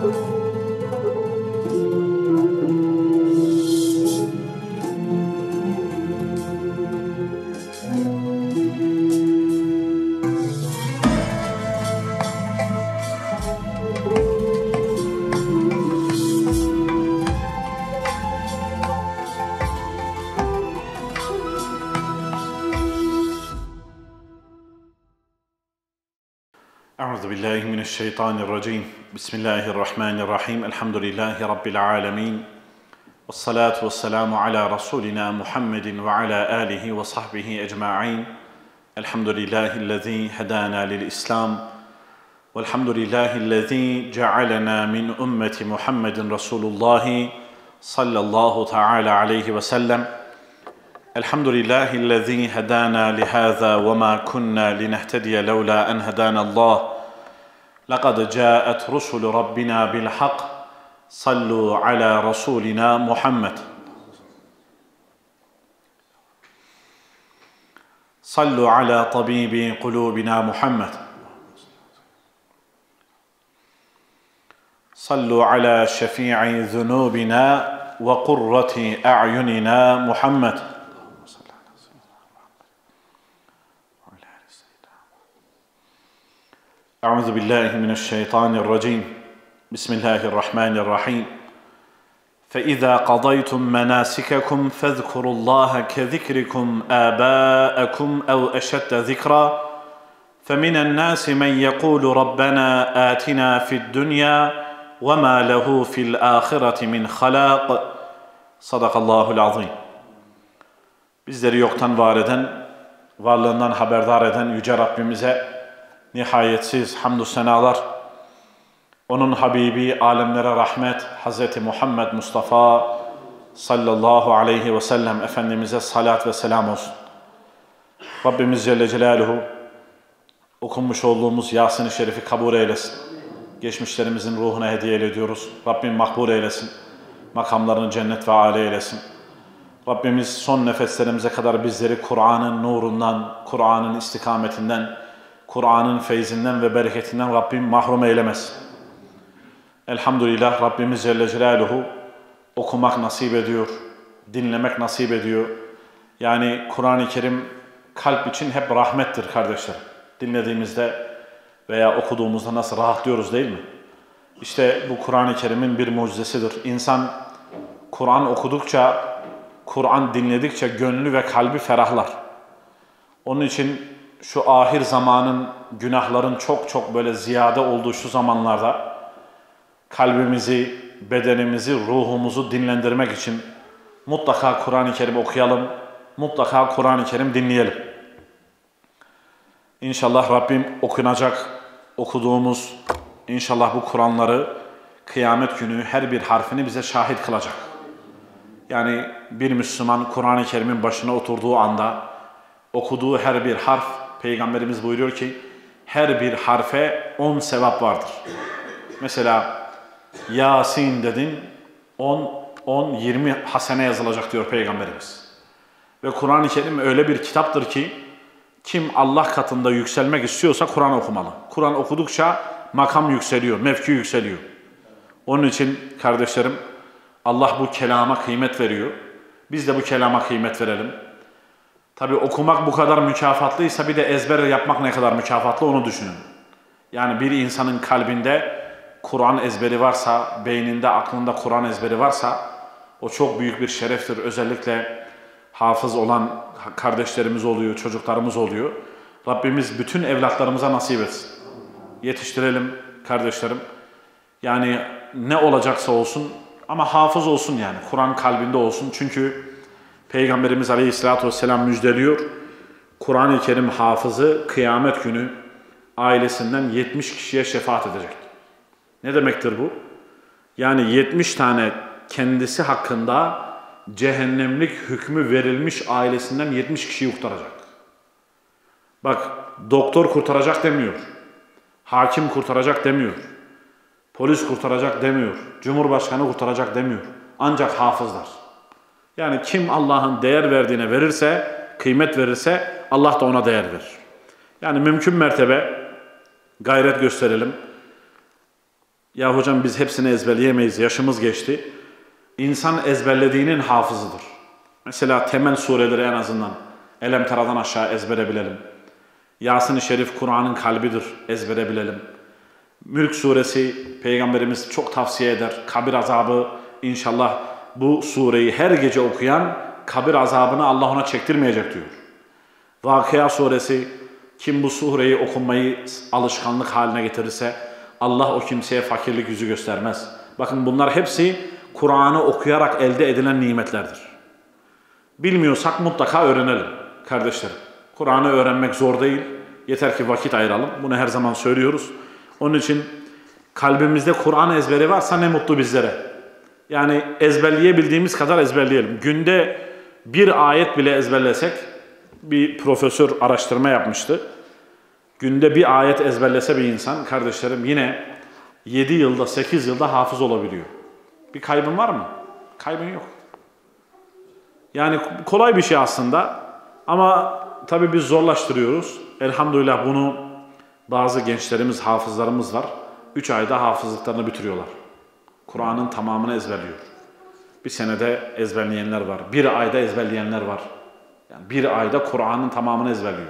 Euzubillahimineşşeytanirracim. Bismillahirrahmanirrahim. Elhamdülillahi Rabbil alemin. Vessalatu vesselamu ala Resulina Muhammedin ve ala alihi ve sahbihi ecma'in. Elhamdülillahillezî hedâna lil-İslam. Velhamdülillahillezî cealena min ümmeti Muhammedin Resulullahi sallallahu teala aleyhi ve sellem. Elhamdülillahillezî hedâna lihâzâ ve mâ kunnâ linehtediye levlâ en hedânallâh. لَقَدْ جَاءَتْ رُسُلُ رَبِّنَا بِالْحَقِّ صَلُّوا عَلَى رَسُولِنَا مُحَمَّدٍ صَلُّوا عَلَى طَبِيبِ قُلُوبِنَا مُحَمَّدٍ صَلُّوا عَلَى شَفِيعِ ذُنُوبِنَا وَقُرَّةِ أَعْيُنِنَا مُحَمَّدٍ Euzubillahimineşşeytanirracim. Bismillahirrahmanirrahim. فَإِذَا قَضَيْتُمْ مَنَاسِكَكُمْ فَاذْكُرُوا اللّٰهَ كَذِكْرِكُمْ آبَاءَكُمْ أَوْ أَشَدَّ ذِكْرًا فَمِنَ النَّاسِ مَنْ يَقُولُ رَبَّنَا آتِنَا فِي الدُّنْيَا وَمَا لَهُ فِي الْآخِرَةِ مِنْ خَلَاقٍ. Sadakallahul azim. Bizleri yoktan var eden, varlığından haberdar eden Yüce Rabbimize nihayetsiz hamdü senalar, onun Habibi, alemlere rahmet, Hz. Muhammed Mustafa sallallahu aleyhi ve sellem Efendimiz'e salat ve selam olsun. Rabbimiz Celle Celaluhu okunmuş olduğumuz Yasin-i Şerif'i kabul eylesin. Geçmişlerimizin ruhuna hediye ediyoruz. Rabbim makbul eylesin. Makamlarını cennet ve âli eylesin. Rabbimiz son nefeslerimize kadar bizleri Kur'an'ın nurundan, Kur'an'ın istikametinden, Kur'an'ın feyzinden ve bereketinden Rabbim mahrum eylemez. Elhamdülillah Rabbimiz Celle Celaluhu okumak nasip ediyor, dinlemek nasip ediyor. Yani Kur'an-ı Kerim kalp için hep rahmettir kardeşler. Dinlediğimizde veya okuduğumuzda nasıl rahatlıyoruz değil mi? İşte bu Kur'an-ı Kerim'in bir mucizesidir. İnsan Kur'an okudukça, Kur'an dinledikçe gönlü ve kalbi ferahlar. Onun için şu ahir zamanın, günahların çok böyle ziyade olduğu şu zamanlarda kalbimizi, bedenimizi, ruhumuzu dinlendirmek için mutlaka Kur'an-ı Kerim okuyalım, mutlaka Kur'an-ı Kerim dinleyelim. İnşallah Rabbim okunacak, okuduğumuz, inşallah bu Kur'anları kıyamet günü her bir harfini bize şahit kılacak. Yani bir Müslüman Kur'an-ı Kerim'in başına oturduğu anda okuduğu her bir harf, Peygamberimiz buyuruyor ki her bir harfe 10 sevap vardır. Mesela Yasin dedin 20 hasene yazılacak diyor Peygamberimiz. Ve Kur'an-ı Kerim öyle bir kitaptır ki kim Allah katında yükselmek istiyorsa Kur'an okumalı. Kur'an okudukça makam yükseliyor, mevki yükseliyor. Onun için kardeşlerim Allah bu kelama kıymet veriyor. Biz de bu kelama kıymet verelim. Tabi okumak bu kadar mükafatlıysa bir de ezber yapmak ne kadar mükafatlı onu düşünün. Yani bir insanın kalbinde Kur'an ezberi varsa, beyninde, aklında Kur'an ezberi varsa o çok büyük bir şereftir. Özellikle hafız olan kardeşlerimiz oluyor, çocuklarımız oluyor. Rabbimiz bütün evlatlarımıza nasip etsin. Yetiştirelim kardeşlerim. Yani ne olacaksa olsun ama hafız olsun yani. Kur'an kalbinde olsun. Çünkü Peygamberimiz Aleyhisselatü Vesselam müjdeliyor. Kur'an-ı Kerim hafızı kıyamet günü ailesinden 70 kişiye şefaat edecek. Ne demektir bu? Yani 70 tane kendisi hakkında cehennemlik hükmü verilmiş ailesinden 70 kişiyi kurtaracak. Bak doktor kurtaracak demiyor. Hakim kurtaracak demiyor. Polis kurtaracak demiyor. Cumhurbaşkanı kurtaracak demiyor. Ancak hafızlar. Yani kim Allah'ın değer verdiğine verirse, kıymet verirse Allah da ona değer verir. Yani mümkün mertebe gayret gösterelim. Ya hocam biz hepsini ezberleyemeyiz, yaşımız geçti. İnsan ezberlediğinin hafızıdır. Mesela temel sureleri en azından Elem Tera'dan aşağı ezbere bilelim. Yasin-i Şerif Kur'an'ın kalbidir, ezbere bilelim. Mülk suresi Peygamberimiz çok tavsiye eder. Kabir azabı inşallah bu sureyi her gece okuyan kabir azabını Allah ona çektirmeyecek diyor. Vakıa suresi kim bu sureyi okunmayı alışkanlık haline getirirse Allah o kimseye fakirlik yüzü göstermez. Bakın bunlar hepsi Kur'an'ı okuyarak elde edilen nimetlerdir. Bilmiyorsak mutlaka öğrenelim kardeşlerim. Kur'an'ı öğrenmek zor değil. Yeter ki vakit ayıralım. Bunu her zaman söylüyoruz. Onun için kalbimizde Kur'an ezberi varsa ne mutlu bizlere. Yani ezberleyebildiğimiz kadar ezberleyelim. Günde bir ayet bile ezberlesek, bir profesör araştırma yapmıştı. Günde bir ayet ezberlese bir insan, kardeşlerim, yine 7 yılda, 8 yılda hafız olabiliyor. Bir kaybın var mı? Kaybın yok. Yani kolay bir şey aslında ama tabii biz zorlaştırıyoruz. Elhamdülillah bunu bazı gençlerimiz, hafızlarımız var. 3 ayda hafızlıklarını bitiriyorlar. Kur'an'ın tamamını ezberliyor. Bir senede ezberleyenler var. Bir ayda ezberleyenler var. Yani bir ayda Kur'an'ın tamamını ezberliyor.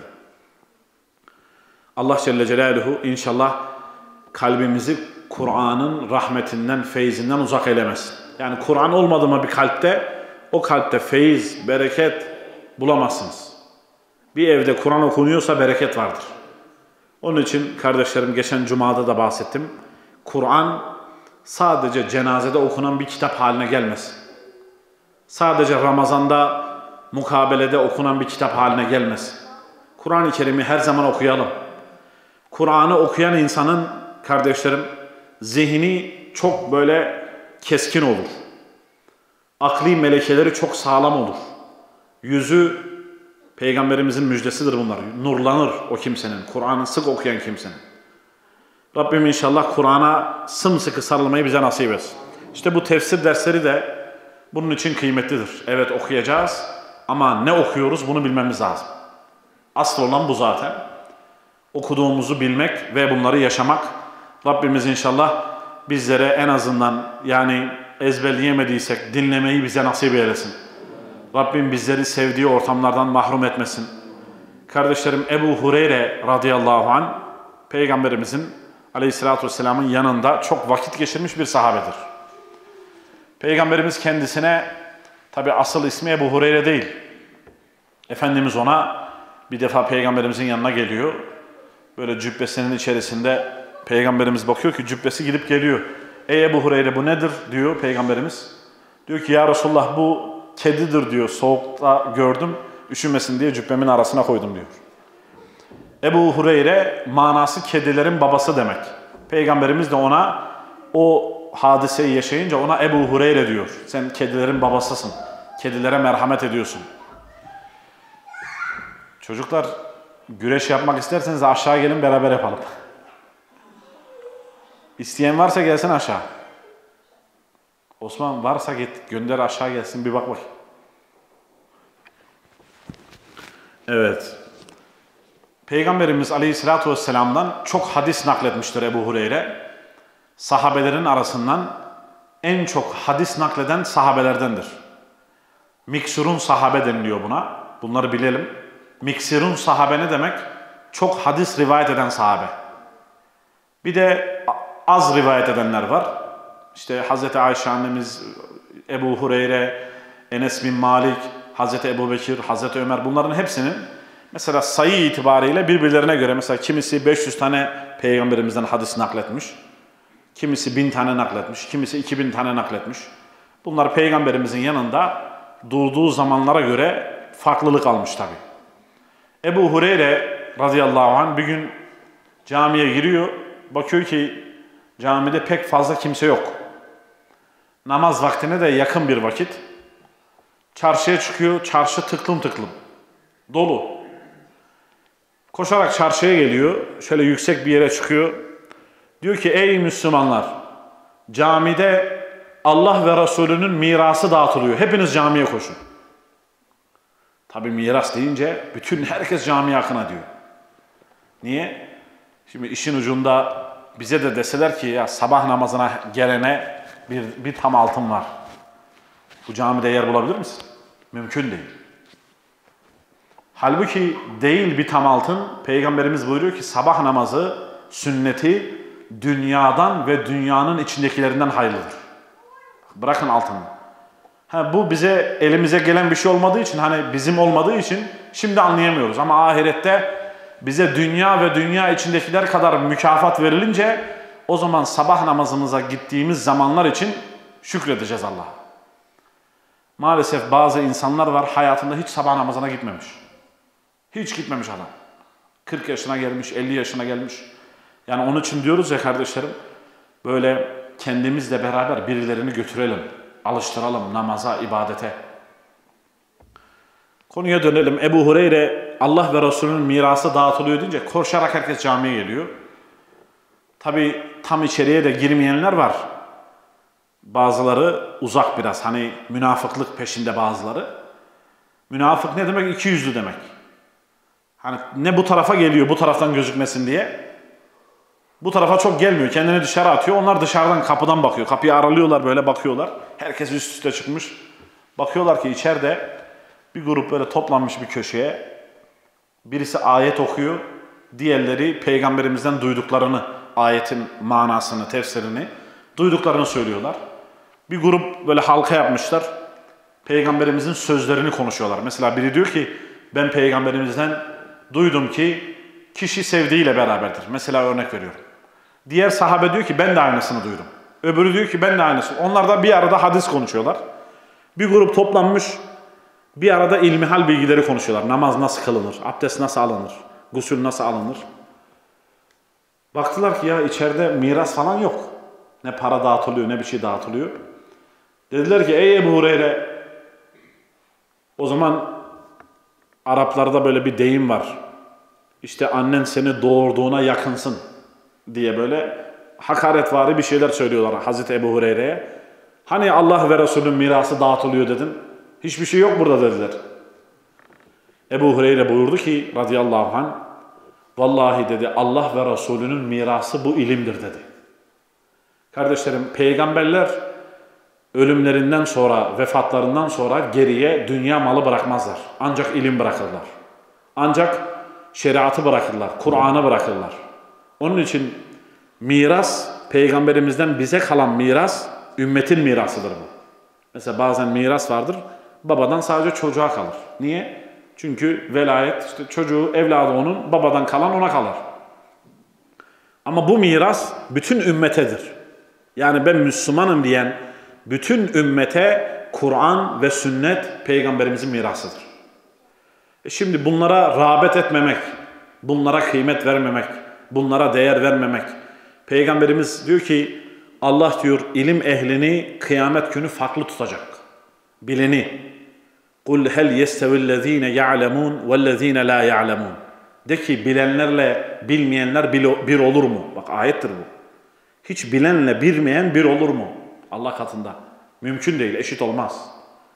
Allah Celle Celaluhu inşallah kalbimizi Kur'an'ın rahmetinden, feyzinden uzak eylemesin. Yani Kur'an olmadı mı bir kalpte, o kalpte feyiz, bereket bulamazsınız. Bir evde Kur'an okunuyorsa bereket vardır. Onun için kardeşlerim geçen Cuma'da da bahsettim. Kur'an sadece cenazede okunan bir kitap haline gelmesin. Sadece Ramazan'da, mukabelede okunan bir kitap haline gelmesin. Kur'an-ı Kerim'i her zaman okuyalım. Kur'an'ı okuyan insanın, kardeşlerim, zihni çok böyle keskin olur. Akli melekeleri çok sağlam olur. Yüzü, Peygamberimizin müjdesidir bunlar. Nurlanır o kimsenin, Kur'an'ı sık okuyan kimsenin. Rabbim inşallah Kur'an'a sımsıkı sarılmayı bize nasip etsin. İşte bu tefsir dersleri de bunun için kıymetlidir. Evet okuyacağız ama ne okuyoruz bunu bilmemiz lazım. Asıl olan bu zaten. Okuduğumuzu bilmek ve bunları yaşamak. Rabbimiz inşallah bizlere en azından yani ezberleyemediysek dinlemeyi bize nasip eylesin. Rabbim bizleri sevdiği ortamlardan mahrum etmesin. Kardeşlerim Ebu Hureyre radıyallahu anh Peygamberimizin aleyhissalatü vesselamın yanında çok vakit geçirmiş bir sahabedir. Peygamberimiz kendisine, tabi asıl ismi Ebu Hureyre değil. Efendimiz ona bir defa Peygamberimizin yanına geliyor. Böyle cübbesinin içerisinde Peygamberimiz bakıyor ki cübbesi gidip geliyor. Ey Ebu Hureyre bu nedir diyor Peygamberimiz. Diyor ki ya Resulullah bu kedidir diyor. Soğukta gördüm, üşümesin diye cübbemin arasına koydum diyor. Ebu Hureyre manası kedilerin babası demek. Peygamberimiz de ona o hadiseyi yaşayınca ona Ebu Hureyre diyor. Sen kedilerin babasısın. Kedilere merhamet ediyorsun. Çocuklar güreş yapmak isterseniz aşağı gelin beraber yapalım. İsteyen varsa gelsin aşağı. Osman varsa git gönder aşağı gelsin bir bak bakayım. Evet. Peygamberimiz Aleyhisselatü Vesselam'dan çok hadis nakletmiştir Ebu Hureyre. Sahabelerin arasından en çok hadis nakleden sahabelerdendir. Miksirun sahabe deniliyor buna. Bunları bilelim. Miksirun sahabe ne demek? Çok hadis rivayet eden sahabe. Bir de az rivayet edenler var. İşte Hazreti Ayşe annemiz, Ebu Hureyre, Enes bin Malik, Hazreti Ebu Bekir, Hazreti Ömer bunların hepsinin mesela sayı itibariyle birbirlerine göre mesela kimisi 500 tane Peygamberimizden hadis nakletmiş. Kimisi 1000 tane nakletmiş, kimisi 2000 tane nakletmiş. Bunlar Peygamberimizin yanında durduğu zamanlara göre farklılık almış tabi. Ebu Hureyre radıyallahu anh bir gün camiye giriyor, bakıyor ki camide pek fazla kimse yok. Namaz vaktine de yakın bir vakit. Çarşıya çıkıyor, çarşı tıklım tıklım. Dolu. Koşarak çarşıya geliyor, şöyle yüksek bir yere çıkıyor. Diyor ki ey Müslümanlar, camide Allah ve Resulünün mirası dağıtılıyor. Hepiniz camiye koşun. Tabi miras deyince bütün herkes camiye akın ediyor. Niye? Şimdi işin ucunda bize de deseler ki ya sabah namazına gelene bir tam altın var. Bu camide yer bulabilir misin? Mümkün değil. Halbuki değil bir tam altın. Peygamberimiz buyuruyor ki sabah namazı, sünneti dünyadan ve dünyanın içindekilerinden hayırlıdır. Bırakın altını. Bu bize elimize gelen bir şey olmadığı için, hani bizim olmadığı için şimdi anlayamıyoruz. Ama ahirette bize dünya ve dünya içindekiler kadar mükafat verilince o zaman sabah namazımıza gittiğimiz zamanlar için şükredeceğiz Allah'a. Maalesef bazı insanlar var hayatında hiç sabah namazına gitmemiş. Hiç gitmemiş adam. 40 yaşına gelmiş, 50 yaşına gelmiş. Yani onun için diyoruz ya kardeşlerim, böyle kendimizle beraber birilerini götürelim, alıştıralım namaza, ibadete. Konuya dönelim. Ebu Hureyre, Allah ve Resulünün mirası dağıtılıyor deyince koşarak herkes camiye geliyor. Tabii tam içeriye de girmeyenler var. Bazıları uzak biraz, hani münafıklık peşinde bazıları. Münafık ne demek? İkiyüzlü demek. Hani ne bu tarafa geliyor, bu taraftan gözükmesin diye. Bu tarafa çok gelmiyor, kendini dışarı atıyor. Onlar dışarıdan, kapıdan bakıyor. Kapıyı aralıyorlar, böyle bakıyorlar. Herkes üst üste çıkmış. Bakıyorlar ki içeride bir grup böyle toplanmış bir köşeye. Birisi ayet okuyor. Diğerleri peygamberimizden duyduklarını, ayetin manasını, tefsirini duyduklarını söylüyorlar. Bir grup böyle halka yapmışlar. Peygamberimizin sözlerini konuşuyorlar. Mesela biri diyor ki ben peygamberimizden duydum ki kişi sevdiğiyle beraberdir. Mesela örnek veriyorum. Diğer sahabe diyor ki ben de aynısını duydum. Öbürü diyor ki ben de aynısını. Onlar da bir arada hadis konuşuyorlar. Bir grup toplanmış, bir arada ilmihal bilgileri konuşuyorlar. Namaz nasıl kılınır, abdest nasıl alınır, gusül nasıl alınır. Baktılar ki ya içeride miras falan yok. Ne para dağıtılıyor, ne bir şey dağıtılıyor. Dediler ki ey Ebu Hureyre, o zaman Araplarda böyle bir deyim var. İşte annen seni doğurduğuna yakınsın diye böyle hakaretvari bir şeyler söylüyorlar Hazreti Ebu Hureyre'ye. Hani Allah ve Resulün mirası dağıtılıyor dedin. Hiçbir şey yok burada dediler. Ebu Hureyre buyurdu ki radıyallahu anh, vallahi dedi Allah ve Resulünün mirası bu ilimdir dedi. Kardeşlerim, peygamberler ölümlerinden sonra, vefatlarından sonra geriye dünya malı bırakmazlar. Ancak ilim bırakırlar. Ancak şeriatı bırakırlar, Kur'an'ı bırakırlar. Onun için miras, peygamberimizden bize kalan miras, ümmetin mirasıdır bu. Mesela bazen miras vardır, babadan sadece çocuğa kalır. Niye? Çünkü velayet, işte çocuğu, evladı onun, babadan kalan ona kalır. Ama bu miras bütün ümmetedir. Yani ben Müslümanım diyen bütün ümmete Kur'an ve sünnet peygamberimizin mirasıdır. Şimdi bunlara rağbet etmemek, bunlara kıymet vermemek, bunlara değer vermemek. Peygamberimiz diyor ki Allah diyor ilim ehlini kıyamet günü farklı tutacak. Bileni. قُلْ هَلْ يَسْتَوِ الَّذ۪ينَ يَعْلَمُونَ وَالَّذ۪ينَ لَا يَعْلَمُونَ. De ki bilenlerle bilmeyenler bir olur mu? Bak ayettir bu. Hiç bilenle bilmeyen bir olur mu? Allah katında. Mümkün değil, eşit olmaz.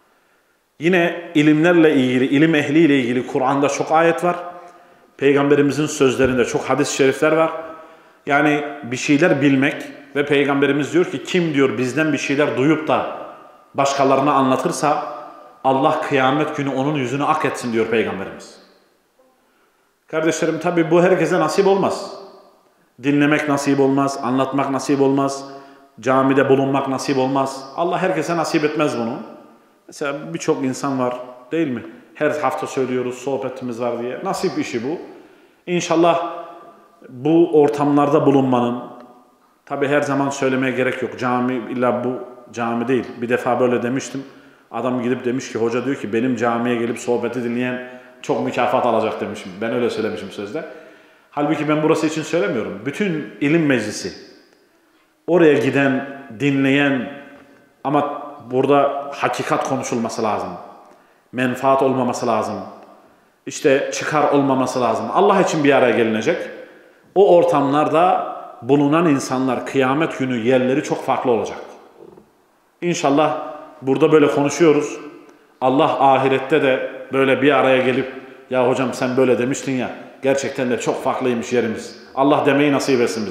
Yine ilimlerle ilgili, ilim ehliyle ilgili Kur'an'da çok ayet var. Peygamberimizin sözlerinde çok hadis-i şerifler var. Yani bir şeyler bilmek ve Peygamberimiz diyor ki kim diyor bizden bir şeyler duyup da başkalarına anlatırsa Allah kıyamet günü onun yüzünü ak etsin diyor Peygamberimiz. Kardeşlerim tabi bu herkese nasip olmaz. Dinlemek nasip olmaz, anlatmak nasip olmaz, camide bulunmak nasip olmaz. Allah herkese nasip etmez bunu. Mesela birçok insan var değil mi? Her hafta söylüyoruz, sohbetimiz var diye. Nasip işi bu. İnşallah bu ortamlarda bulunmanın, tabi her zaman söylemeye gerek yok. Cami illa bu cami değil. Bir defa böyle demiştim. Adam gidip demiş ki hoca diyor ki benim camiye gelip sohbeti dinleyen çok mükafat alacak demişim. Ben öyle söylemişim sözde. Halbuki ben burası için söylemiyorum. Bütün ilim meclisi, oraya giden, dinleyen ama burada hakikat konuşulması lazım. Menfaat olmaması lazım. İşte çıkar olmaması lazım. Allah için bir araya gelinecek. O ortamlarda bulunan insanlar kıyamet günü yerleri çok farklı olacak. İnşallah burada böyle konuşuyoruz. Allah ahirette de böyle bir araya gelip ya hocam sen böyle demiştin ya gerçekten de çok farklıymış yerimiz. Allah demeyi nasip etsin bize.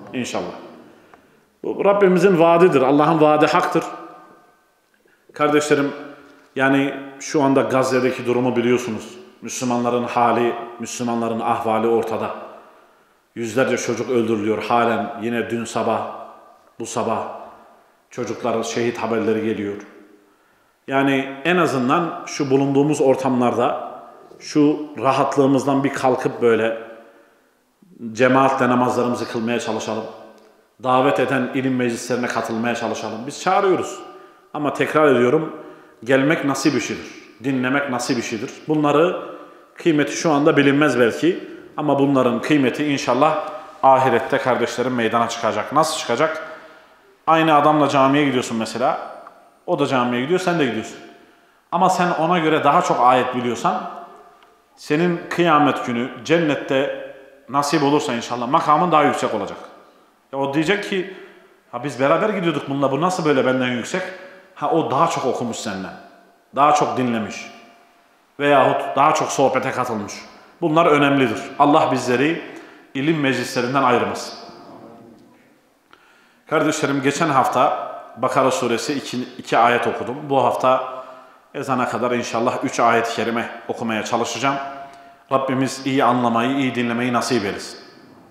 İnşallah. Bu Rabbimizin vaadidir. Allah'ın vaadi haktır. Kardeşlerim, yani şu anda Gazze'deki durumu biliyorsunuz. Müslümanların hali, Müslümanların ahvali ortada. Yüzlerce çocuk öldürülüyor halen. Yine dün sabah, bu sabah çocukların şehit haberleri geliyor. Yani en azından şu bulunduğumuz ortamlarda şu rahatlığımızdan bir kalkıp böyle cemaatle namazlarımızı kılmaya çalışalım. Davet eden ilim meclislerine katılmaya çalışalım. Biz çağırıyoruz. Ama tekrar ediyorum, gelmek nasip işidir. Dinlemek nasip işidir. Bunları kıymeti şu anda bilinmez belki. Ama bunların kıymeti inşallah ahirette kardeşlerim meydana çıkacak. Nasıl çıkacak? Aynı adamla camiye gidiyorsun mesela. O da camiye gidiyor, sen de gidiyorsun. Ama sen ona göre daha çok ayet biliyorsan, senin kıyamet günü cennette nasip olursa inşallah makamın daha yüksek olacak. O diyecek ki, ha biz beraber gidiyorduk bununla, bu nasıl böyle benden yüksek? Ha o daha çok okumuş senden, daha çok dinlemiş veyahut daha çok sohbete katılmış. Bunlar önemlidir. Allah bizleri ilim meclislerinden ayırmasın. Kardeşlerim, geçen hafta Bakara suresi 2 ayet okudum. Bu hafta ezana kadar inşallah 3 ayet-i kerime okumaya çalışacağım. Rabbimiz iyi anlamayı, iyi dinlemeyi nasip eylesin.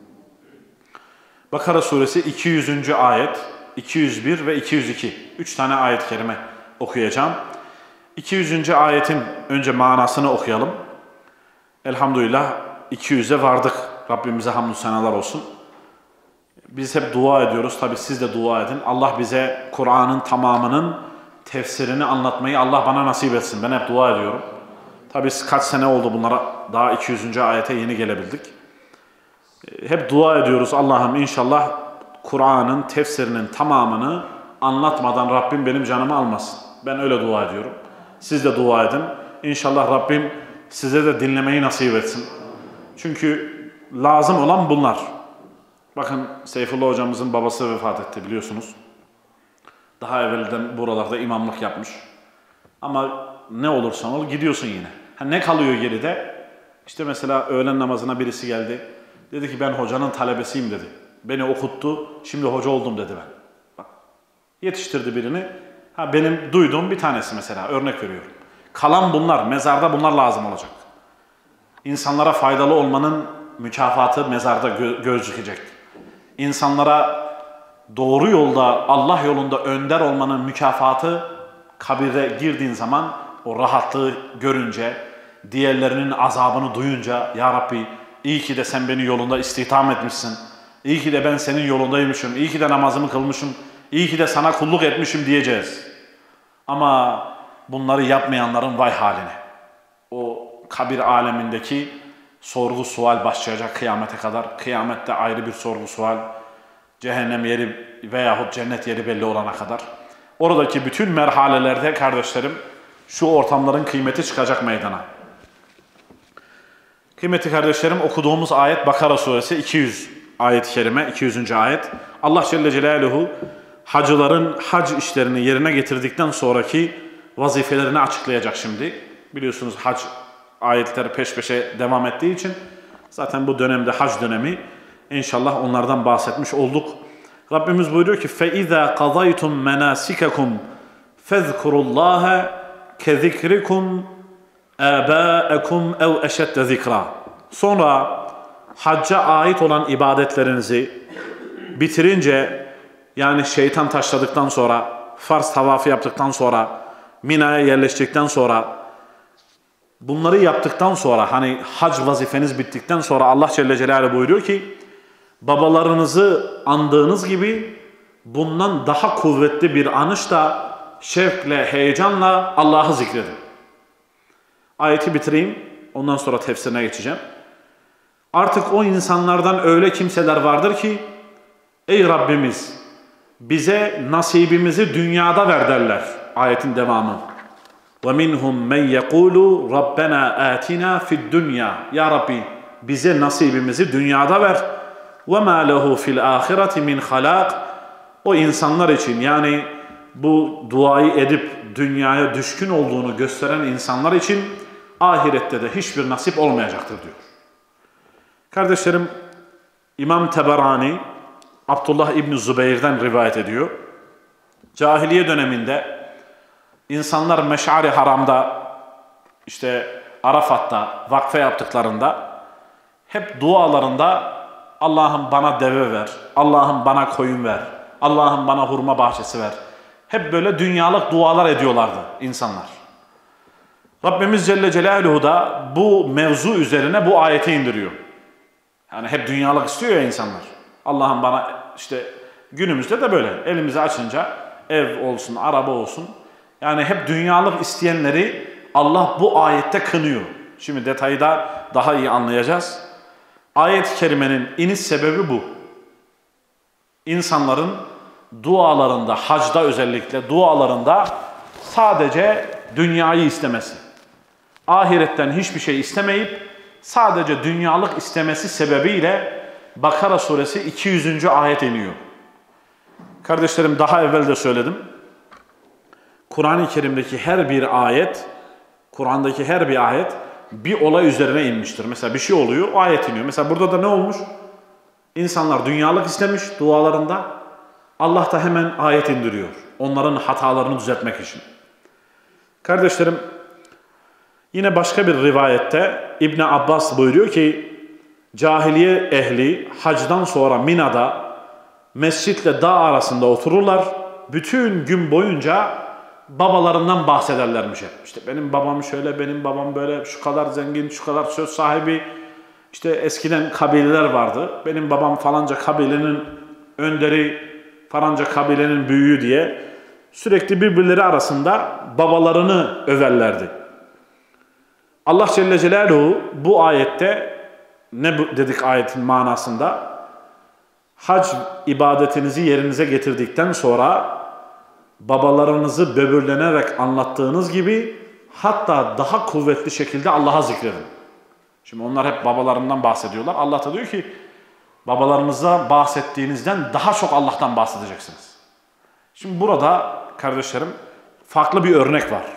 Bakara suresi 200. ayet, 201 ve 202. 3 tane ayet-i kerime okuyacağım. 200. ayetin önce manasını okuyalım. Elhamdülillah 200'e vardık. Rabbimize hamdü senalar olsun. Biz hep dua ediyoruz. Tabii siz de dua edin. Allah bize Kur'an'ın tamamının tefsirini anlatmayı Allah bana nasip etsin. Ben hep dua ediyorum. Tabii kaç sene oldu bunlara, daha 200. ayete yeni gelebildik. Hep dua ediyoruz. Allah'ım inşallah Kur'an'ın tefsirinin tamamını anlatmadan Rabbim benim canımı almasın. Ben öyle dua ediyorum. Siz de dua edin. İnşallah Rabbim size de dinlemeyi nasip etsin. Çünkü lazım olan bunlar. Bakın Seyfullah hocamızın babası vefat etti biliyorsunuz. Daha evvelden buralarda imamlık yapmış. Ama ne olursan ol gidiyorsun yine. Ne kalıyor geride? İşte mesela öğlen namazına birisi geldi. Dedi ki ben hocanın talebesiyim dedi. Beni okuttu, şimdi hoca oldum dedi ben. Bak, yetiştirdi birini. Benim duyduğum bir tanesi mesela, örnek veriyorum. Kalan bunlar, mezarda bunlar lazım olacak. İnsanlara faydalı olmanın mükafatı mezarda gözükecek. İnsanlara doğru yolda, Allah yolunda önder olmanın mükafatı kabire girdiğin zaman o rahatlığı görünce, diğerlerinin azabını duyunca, Ya Rabbi iyi ki de sen beni yolunda istihdam etmişsin. İyi ki de ben senin yolundaymışım. İyi ki de namazımı kılmışım. İyi ki de sana kulluk etmişim diyeceğiz. Ama bunları yapmayanların vay haline. O kabir alemindeki sorgu sual başlayacak kıyamete kadar. Kıyamette ayrı bir sorgu sual. Cehennem yeri veyahut cennet yeri belli olana kadar. Oradaki bütün merhalelerde kardeşlerim şu ortamların kıymeti çıkacak meydana. Kıymetli kardeşlerim, okuduğumuz ayet Bakara suresi 200 ayet-i kerime, 200. ayet. Allah Celle Celaluhu hacıların hac işlerini yerine getirdikten sonraki vazifelerini açıklayacak şimdi. Biliyorsunuz hac ayetleri peş peşe devam ettiği için zaten bu dönemde hac dönemi, İnşallah onlardan bahsetmiş olduk. Rabbimiz buyuruyor ki فَاِذَا قَضَيْتُمْ مَنَاسِكَكُمْ فَذْكُرُوا اللّٰهَ كَذِكْرِكُمْ آبَاءَكُمْ اَوْ اَشَدَّ ذِكْرًا. Sonra hacca ait olan ibadetlerinizi bitirince, yani şeytan taşladıktan sonra, farz tavafı yaptıktan sonra, Mina'ya yerleştikten sonra, bunları yaptıktan sonra, hani hac vazifeniz bittikten sonra Allah Celle Celaluhu buyuruyor ki babalarınızı andığınız gibi bundan daha kuvvetli bir anışla, şevkle, heyecanla Allah'ı zikredin. Ayeti bitireyim, ondan sonra tefsirine geçeceğim. Artık o insanlardan öyle kimseler vardır ki, ey Rabbimiz bize nasibimizi dünyada ver derler. Ayetin devamı. وَمِنْهُمْ مَنْ يَقُولُ رَبَّنَا آتِنَا فِي الدُّنْيَا. Ya Rabbi bize nasibimizi dünyada ver. وَمَا لَهُ فِي الْآخِرَةِ مِنْ خَلَاقٍ. O insanlar için, yani bu duayı edip dünyaya düşkün olduğunu gösteren insanlar için ahirette de hiçbir nasip olmayacaktır diyor. Kardeşlerim, İmam Teberani Abdullah İbni Zübeyir'den rivayet ediyor. Cahiliye döneminde insanlar Meş'ari Haram'da, işte Arafat'ta vakfe yaptıklarında hep dualarında Allah'ım bana deve ver, Allah'ım bana koyun ver, Allah'ım bana hurma bahçesi ver. Hep böyle dünyalık dualar ediyorlardı insanlar. Rabbimiz Celle Celaluhu da bu mevzu üzerine bu ayeti indiriyor. Yani hep dünyalık istiyor ya insanlar. Allah'ım bana, işte günümüzde de böyle elimizi açınca ev olsun, araba olsun. Yani hep dünyalık isteyenleri Allah bu ayette kınıyor. Şimdi detayı da daha iyi anlayacağız. Ayet-i kerimenin iniş sebebi bu. İnsanların dualarında, hacda özellikle dualarında sadece dünyayı istemesi. Ahiretten hiçbir şey istemeyip sadece dünyalık istemesi sebebiyle Bakara suresi 200. ayet iniyor. Kardeşlerim, daha evvel de söyledim. Kur'an-ı Kerim'deki her bir ayet, Kur'an'daki her bir ayet bir olay üzerine inmiştir. Mesela bir şey oluyor, o ayet iniyor. Mesela burada da ne olmuş? İnsanlar dünyalık istemiş dualarında. Allah da hemen ayet indiriyor. Onların hatalarını düzeltmek için. Kardeşlerim, yine başka bir rivayette İbn Abbas buyuruyor ki, cahiliye ehli hacdan sonra Mina'da mescitle dağ arasında otururlar. Bütün gün boyunca babalarından bahsederlermiş hep. İşte benim babam şöyle, benim babam böyle, şu kadar zengin, şu kadar söz sahibi. İşte eskiden kabileler vardı. Benim babam falanca kabilenin önderi, falanca kabilenin büyüğü diye sürekli birbirleri arasında babalarını överlerdi. Allah Celle Celaluhu bu ayette ne dedik ayetin manasında? Hac ibadetinizi yerinize getirdikten sonra babalarınızı böbürlenerek anlattığınız gibi hatta daha kuvvetli şekilde Allah'a zikredin. Şimdi onlar hep babalarından bahsediyorlar. Allah da diyor ki babalarınıza bahsettiğinizden daha çok Allah'tan bahsedeceksiniz. Şimdi burada kardeşlerim farklı bir örnek var.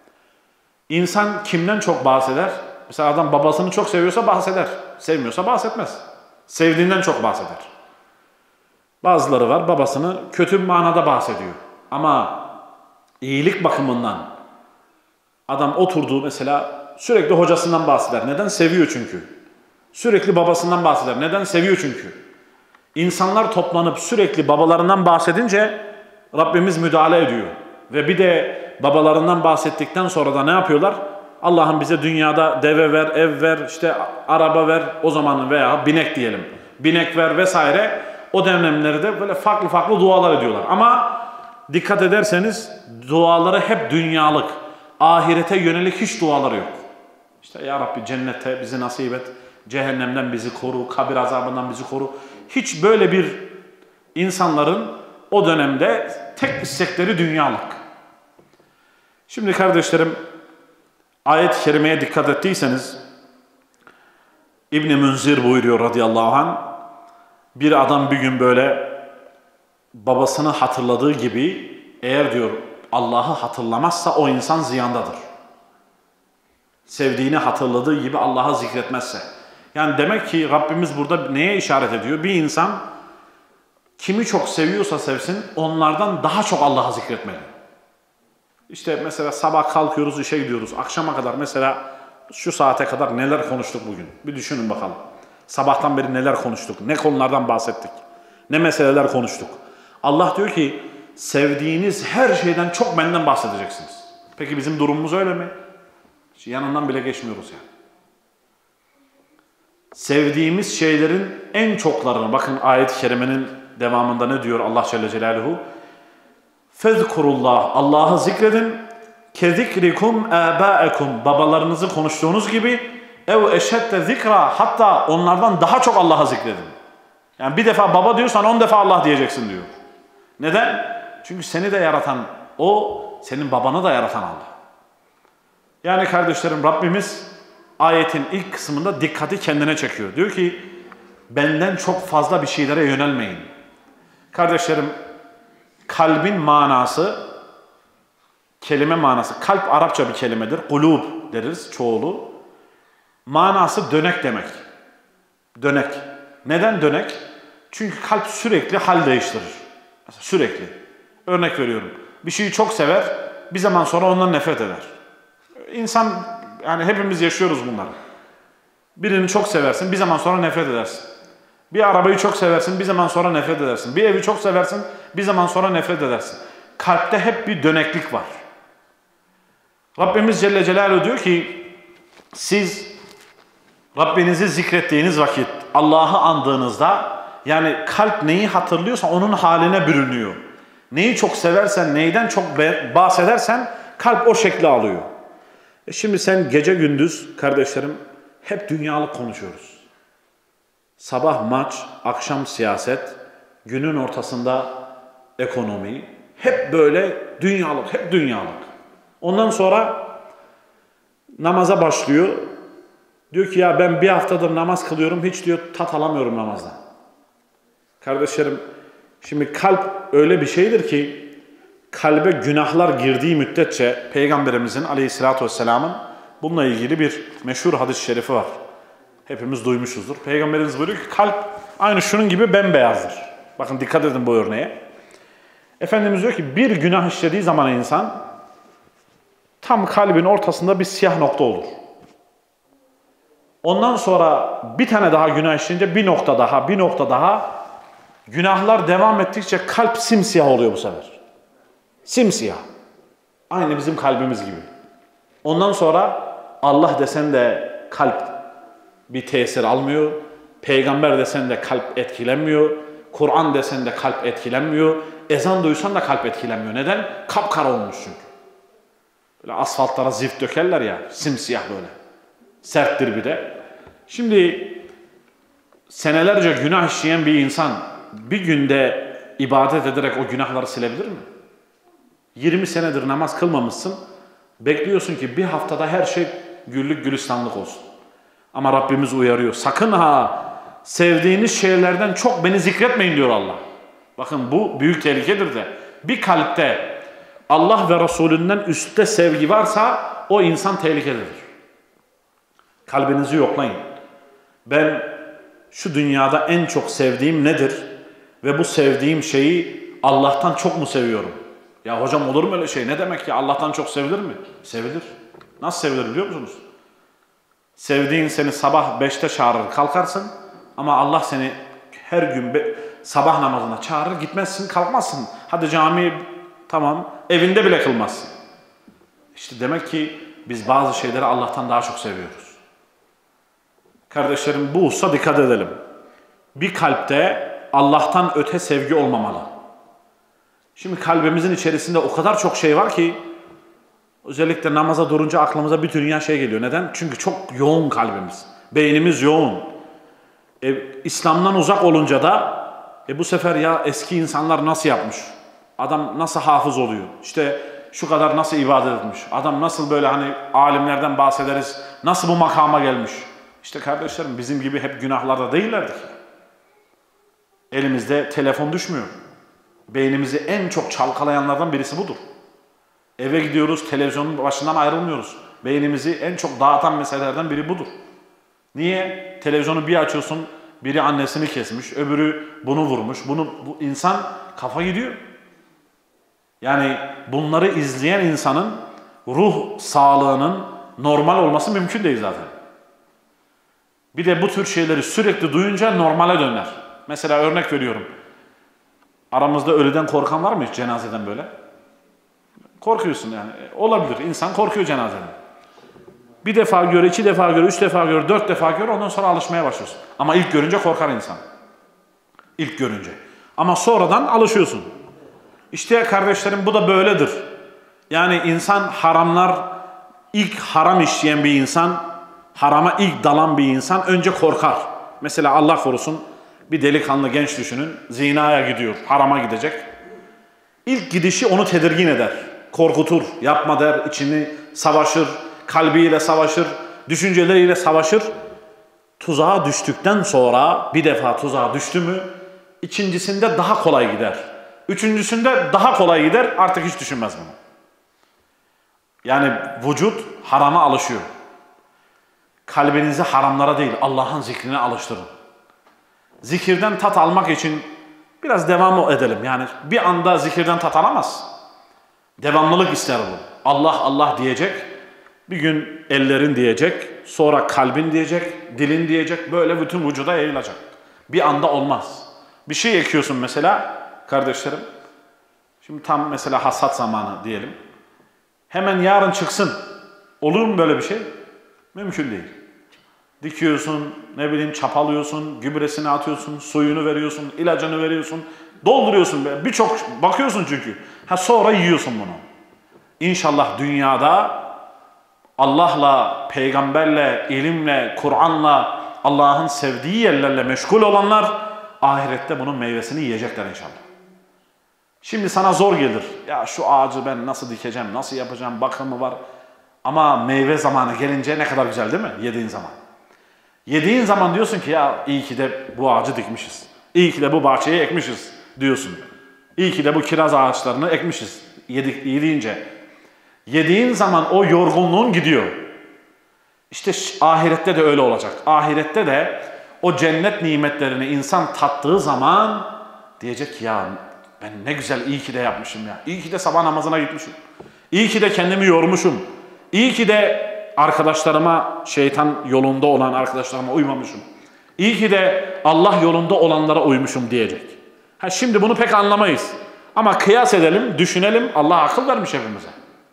İnsan kimden çok bahseder? Mesela adam babasını çok seviyorsa bahseder. Sevmiyorsa bahsetmez. Sevdiğinden çok bahseder. Bazıları var babasını kötü bir manada bahsediyor. Ama iyilik bakımından adam oturduğu mesela sürekli hocasından bahseder. Neden? Seviyor çünkü. Sürekli babasından bahseder. Neden? Seviyor çünkü. İnsanlar toplanıp sürekli babalarından bahsedince Rabbimiz müdahale ediyor. Ve bir de babalarından bahsettikten sonra da ne yapıyorlar? Allah'ım bize dünyada deve ver, ev ver, işte araba ver, o zaman veya binek diyelim. Binek ver vesaire. O dönemlerde böyle farklı farklı dualar ediyorlar. Ama dikkat ederseniz duaları hep dünyalık. Ahirete yönelik hiç duaları yok. İşte ya Rabbi cennete bizi nasip et, cehennemden bizi koru, kabir azabından bizi koru. Hiç böyle bir insanların o dönemde tek istekleri dünyalık. Şimdi kardeşlerim, ayet-i kerimeye dikkat ettiyseniz İbn-i Münzir buyuruyor radıyallahu anh, bir adam bir gün böyle babasını hatırladığı gibi eğer diyor Allah'ı hatırlamazsa o insan ziyandadır. Sevdiğini hatırladığı gibi Allah'ı zikretmezse. Yani demek ki Rabbimiz burada neye işaret ediyor? Bir insan kimi çok seviyorsa sevsin onlardan daha çok Allah'ı zikretmeli. İşte mesela sabah kalkıyoruz, işe gidiyoruz. Akşama kadar mesela şu saate kadar neler konuştuk bugün? Bir düşünün bakalım. Sabahtan beri neler konuştuk? Ne konulardan bahsettik? Ne meseleler konuştuk? Allah diyor ki sevdiğiniz her şeyden çok benden bahsedeceksiniz. Peki bizim durumumuz öyle mi? Hiç yanından bile geçmiyoruz yani. Sevdiğimiz şeylerin en çoklarını, bakın ayet-i kerimenin devamında ne diyor Allah Celle Celaluhu? Fezkurullah, Allah'ı zikredin. Kezikrikum âbâekum, babalarınızı konuştuğunuz gibi ev eşedde zikra, hatta onlardan daha çok Allah'ı zikredin. Yani bir defa baba diyorsan 10 defa Allah diyeceksin diyor. Neden? Çünkü seni de yaratan o, senin babanı da yaratan Allah. Yani kardeşlerim Rabbimiz ayetin ilk kısmında dikkati kendine çekiyor. Diyor ki benden çok fazla bir şeylere yönelmeyin. Kardeşlerim kalbin manası, kelime manası, kalp Arapça bir kelimedir. Kulub deriz çoğulu. Manası dönek demek. Dönek. Neden dönek? Çünkü kalp sürekli hal değiştirir. Mesela sürekli. Örnek veriyorum. Bir şeyi çok sever, bir zaman sonra ondan nefret eder. İnsan, yani hepimiz yaşıyoruz bunları. Birini çok seversin, bir zaman sonra nefret edersin. Bir arabayı çok seversin, bir zaman sonra nefret edersin. Bir evi çok seversin, bir zaman sonra nefret edersin. Kalpte hep bir döneklik var. Rabbimiz Celle Celaluhu diyor ki, siz Rabbinizi zikrettiğiniz vakit, Allah'ı andığınızda, yani kalp neyi hatırlıyorsa onun haline bürünüyor. Neyi çok seversen, neyden çok bahsedersen kalp o şekli alıyor. Şimdi sen gece gündüz kardeşlerim hep dünyalık konuşuyoruz. Sabah maç, akşam siyaset, günün ortasında ekonomi, hep böyle dünyalık, hep dünyalık. Ondan sonra namaza başlıyor. Diyor ki ya ben bir haftadır namaz kılıyorum, hiç diyor tat alamıyorum namazdan. Kardeşlerim, şimdi kalp öyle bir şeydir ki, kalbe günahlar girdiği müddetçe Peygamberimizin aleyhissalatü vesselamın bununla ilgili bir meşhur hadis-i şerifi var. Hepimiz duymuşuzdur. Peygamberimiz buyuruyor ki kalp aynı şunun gibi bembeyazdır. Bakın dikkat edin bu örneğe. Efendimiz diyor ki bir günah işlediği zaman insan tam kalbin ortasında bir siyah nokta olur. Ondan sonra bir tane daha günah işleyince bir nokta daha, bir nokta daha. Günahlar devam ettikçe kalp simsiyah oluyor bu sefer. Simsiyah. Aynı bizim kalbimiz gibi. Ondan sonra Allah desen de kalp bir tesir almıyor. Peygamber desen de kalp etkilenmiyor. Kur'an desen de kalp etkilenmiyor. Ezan duysan da kalp etkilenmiyor. Neden? Kapkara olmuş çünkü. Böyle asfaltlara zift dökerler ya, simsiyah böyle. Serttir bir de. Şimdi senelerce günah işleyen bir insan bir günde ibadet ederek o günahları silebilir mi? 20 senedir namaz kılmamışsın. Bekliyorsun ki bir haftada her şey güllük gülistanlık olsun. Ama Rabbimiz uyarıyor. Sakın ha sevdiğiniz şeylerden çok beni zikretmeyin diyor Allah. Bakın bu büyük tehlikedir de. Bir kalpte Allah ve Resulünden üstte sevgi varsa o insan tehlikededir. Kalbinizi yoklayın. Ben şu dünyada en çok sevdiğim nedir? Ve bu sevdiğim şeyi Allah'tan çok mu seviyorum? Ya hocam olur mu öyle şey? Ne demek ya? Allah'tan çok sevilir mi? Sevilir. Nasıl sevilir biliyor musunuz? Sevdiğin seni sabah 5'te çağırır, kalkarsın. Ama Allah seni her gün sabah namazına çağırır, gitmezsin, kalkmazsın. Hadi cami tamam, evinde bile kılmazsın. İşte demek ki biz bazı şeyleri Allah'tan daha çok seviyoruz. Kardeşlerim bu hususa dikkat edelim. Bir kalpte Allah'tan öte sevgi olmamalı. Şimdi kalbimizin içerisinde o kadar çok şey var ki özellikle namaza durunca aklımıza bir dünya şey geliyor. Neden? Çünkü çok yoğun kalbimiz. Beynimiz yoğun. İslam'dan uzak olunca da bu sefer ya eski insanlar nasıl yapmış? Adam nasıl hafız oluyor? İşte şu kadar nasıl ibadet etmiş? Adam nasıl böyle hani alimlerden bahsederiz? Nasıl bu makama gelmiş? İşte kardeşlerim bizim gibi hep günahlarda değillerdi ki. Elimizde telefon düşmüyor. Beynimizi en çok çalkalayanlardan birisi budur. Eve gidiyoruz, televizyonun başından ayrılmıyoruz. Beynimizi en çok dağıtan meselelerden biri budur. Niye? Televizyonu bir açıyorsun, biri annesini kesmiş, öbürü bunu vurmuş. Bu insan kafa gidiyor. Yani bunları izleyen insanın ruh sağlığının normal olması mümkün değil zaten. Bir de bu tür şeyleri sürekli duyunca normale döner. Mesela örnek veriyorum. Aramızda ölüden korkan var mı hiç cenazeden böyle? Korkuyorsun yani. Olabilir. İnsan korkuyor cenazeden. Bir defa gör, 2 defa gör, 3 defa gör, 4 defa gör ondan sonra alışmaya başlıyorsun. Ama ilk görünce korkar insan. İlk görünce. Ama sonradan alışıyorsun. İşte kardeşlerim bu da böyledir. Yani insan ilk haram işleyen bir insan, harama ilk dalan bir insan önce korkar. Mesela Allah korusun bir delikanlı genç düşünün, zinaya gidiyor, harama gidecek. İlk gidişi onu tedirgin eder, korkutur, yapma der, içini savaşır, kalbiyle savaşır, düşünceleriyle savaşır. Tuzağa düştükten sonra bir defa tuzağa düştü mü, ikincisinde daha kolay gider. Üçüncüsünde daha kolay gider, artık hiç düşünmez bunu. Yani vücut harama alışıyor. Kalbinizi haramlara değil, Allah'ın zikrine alıştırın. Zikirden tat almak için biraz devam edelim. Yani bir anda zikirden tat alamaz. Devamlılık ister bu. Allah Allah diyecek. Bir gün ellerin diyecek. Sonra kalbin diyecek. Dilin diyecek. Böyle bütün vücuda yayılacak. Bir anda olmaz. Bir şey ekiyorsun mesela kardeşlerim. Şimdi tam mesela hasat zamanı diyelim. Hemen yarın çıksın. Olur mu böyle bir şey? Mümkün değil. Dikiyorsun, ne bileyim çapalıyorsun, gübresini atıyorsun, suyunu veriyorsun, ilacını veriyorsun, dolduruyorsun. Birçok bakıyorsun çünkü. Sonra yiyorsun bunu. İnşallah dünyada Allah'la, peygamberle, ilimle, Kur'an'la, Allah'ın sevdiği yerlerle meşgul olanlar ahirette bunun meyvesini yiyecekler inşallah. Şimdi sana zor gelir. Ya şu ağacı ben nasıl dikeceğim, nasıl yapacağım, bakımı var. Ama meyve zamanı gelince ne kadar güzel değil mi? Yediğin zaman. Yediğin zaman diyorsun ki ya iyi ki de bu ağacı dikmişiz. İyi ki de bu bahçeyi ekmişiz diyorsun. İyi ki de bu kiraz ağaçlarını ekmişiz yediğince. Yediğin zaman o yorgunluğun gidiyor. İşte ahirette de öyle olacak. Ahirette de o cennet nimetlerini insan tattığı zaman diyecek ki ya ben ne güzel iyi ki de yapmışım ya. İyi ki de sabah namazına gitmişim. İyi ki de kendimi yormuşum. İyi ki de arkadaşlarıma, şeytan yolunda olan arkadaşlarıma uymamışım. İyi ki de Allah yolunda olanlara uymuşum diyecek. Şimdi bunu pek anlamayız. Ama kıyas edelim, düşünelim. Allah akıl vermiş hepimize.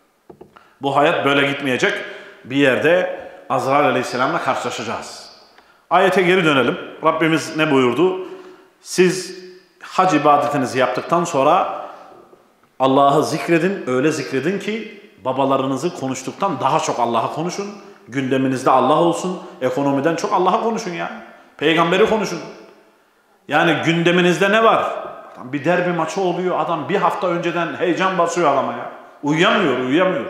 Bu hayat böyle gitmeyecek. Bir yerde Azrail Aleyhisselam'la karşılaşacağız. Ayete geri dönelim. Rabbimiz ne buyurdu? Siz hac ibadetinizi yaptıktan sonra Allah'ı zikredin, öyle zikredin ki babalarınızı konuştuktan daha çok Allah'a konuşun. Gündeminizde Allah olsun. Ekonomiden çok Allah'a konuşun ya. Peygamberi konuşun. Yani gündeminizde ne var? Bir derbi maçı oluyor. Adam bir hafta önceden heyecan basıyor adama ya. Uyuyamıyor.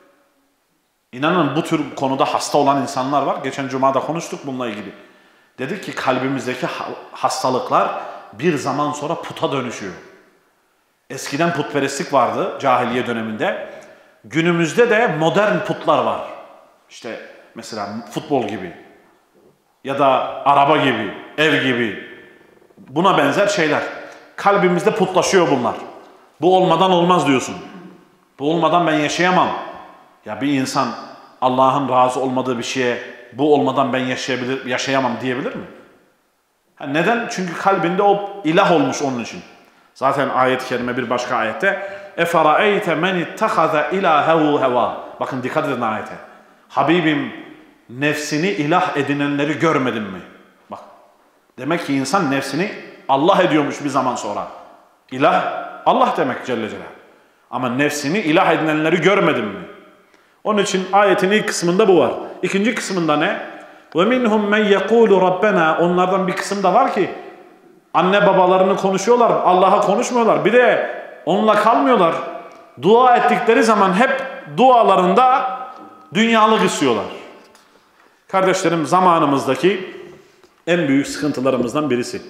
İnanın bu tür konuda hasta olan insanlar var. Geçen Cuma'da konuştuk bununla ilgili. Dedik ki kalbimizdeki hastalıklar bir zaman sonra puta dönüşüyor. Eskiden putperestlik vardı cahiliye döneminde. Günümüzde de modern putlar var. İşte mesela futbol gibi ya da araba gibi, ev gibi buna benzer şeyler. Kalbimizde putlaşıyor bunlar. Bu olmadan olmaz diyorsun. Bu olmadan ben yaşayamam. Ya bir insan Allah'ın razı olmadığı bir şeye bu olmadan ben yaşayamam diyebilir mi? Neden? Çünkü kalbinde o ilah olmuş onun için. Zaten ayet-i kerime bir başka ayette اَفَرَأَيْتَ مَنِ اتَّخَذَ اِلَٰهَهُ هَوَى. Bakın dikkat edin ayete. Habibim nefsini ilah edinenleri görmedin mi? Bak. Demek ki insan nefsini Allah ediyormuş bir zaman sonra. İlah Allah demek Celle Celaluhu. Ama nefsini ilah edinenleri görmedin mi? Onun için ayetin ilk kısmında bu var. İkinci kısmında ne? وَمِنْهُمْ مَنْ يَقُولُ رَبَّنَا. Onlardan bir kısım da var ki anne babalarını konuşuyorlar, Allah'a konuşmuyorlar. Bir de onunla kalmıyorlar. Dua ettikleri zaman hep dualarında dünyalık istiyorlar. Kardeşlerim zamanımızdaki en büyük sıkıntılarımızdan birisi.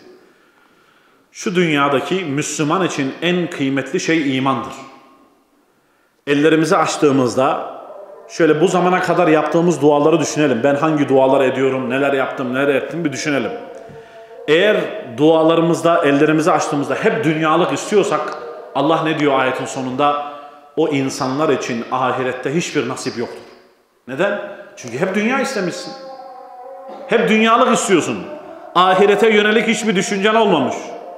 Şu dünyadaki Müslüman için en kıymetli şey imandır. Ellerimizi açtığımızda şöyle bu zamana kadar yaptığımız duaları düşünelim. Ben hangi dualar ediyorum, neler yaptım, neler ettim bir düşünelim. Eğer dualarımızda, ellerimizi açtığımızda hep dünyalık istiyorsak Allah ne diyor ayetin sonunda? O insanlar için ahirette hiçbir nasip yoktur. Neden? Çünkü hep dünya istemişsin. Hep dünyalık istiyorsun. Ahirete yönelik hiçbir düşüncen olmamış.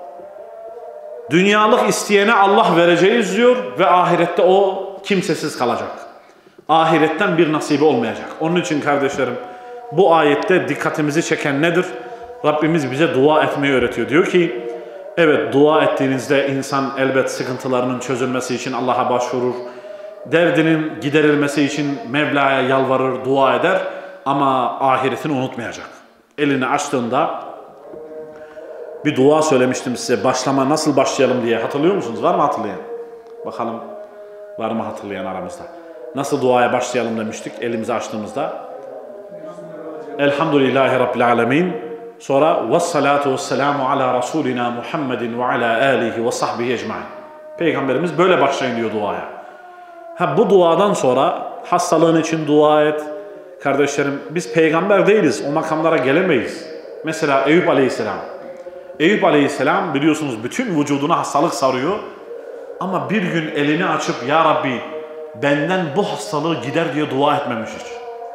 Dünyalık isteyene Allah vereceğiz diyor ve ahirette o kimsesiz kalacak. Ahiretten bir nasibi olmayacak. Onun için kardeşlerim bu ayette dikkatimizi çeken nedir? Rabbimiz bize dua etmeyi öğretiyor. Diyor ki evet dua ettiğinizde insan elbet sıkıntılarının çözülmesi için Allah'a başvurur. Derdinin giderilmesi için Mevla'ya yalvarır, dua eder ama ahiretini unutmayacak. Elini açtığında bir dua söylemiştim size. Başlama nasıl başlayalım diye. Hatırlıyor musunuz? Var mı hatırlayan? Bakalım var mı hatırlayan aramızda? Nasıl duaya başlayalım demiştik elimizi açtığımızda. Elhamdülillahi Rabbil Alemin. Sonra vessalatu vesselamu ala Rasulina Muhammedin ve ala alihi ve sahbihi ecmain. Peygamberimiz böyle başlayın diyor duaya. Bu duadan sonra hastalığın için dua et. Kardeşlerim biz peygamber değiliz. O makamlara gelemeyiz. Mesela Eyüp Aleyhisselam. Eyüp Aleyhisselam biliyorsunuz bütün vücuduna hastalık sarıyor. Ama bir gün elini açıp ya Rabbi benden bu hastalığı gider diye dua etmemiş hiç.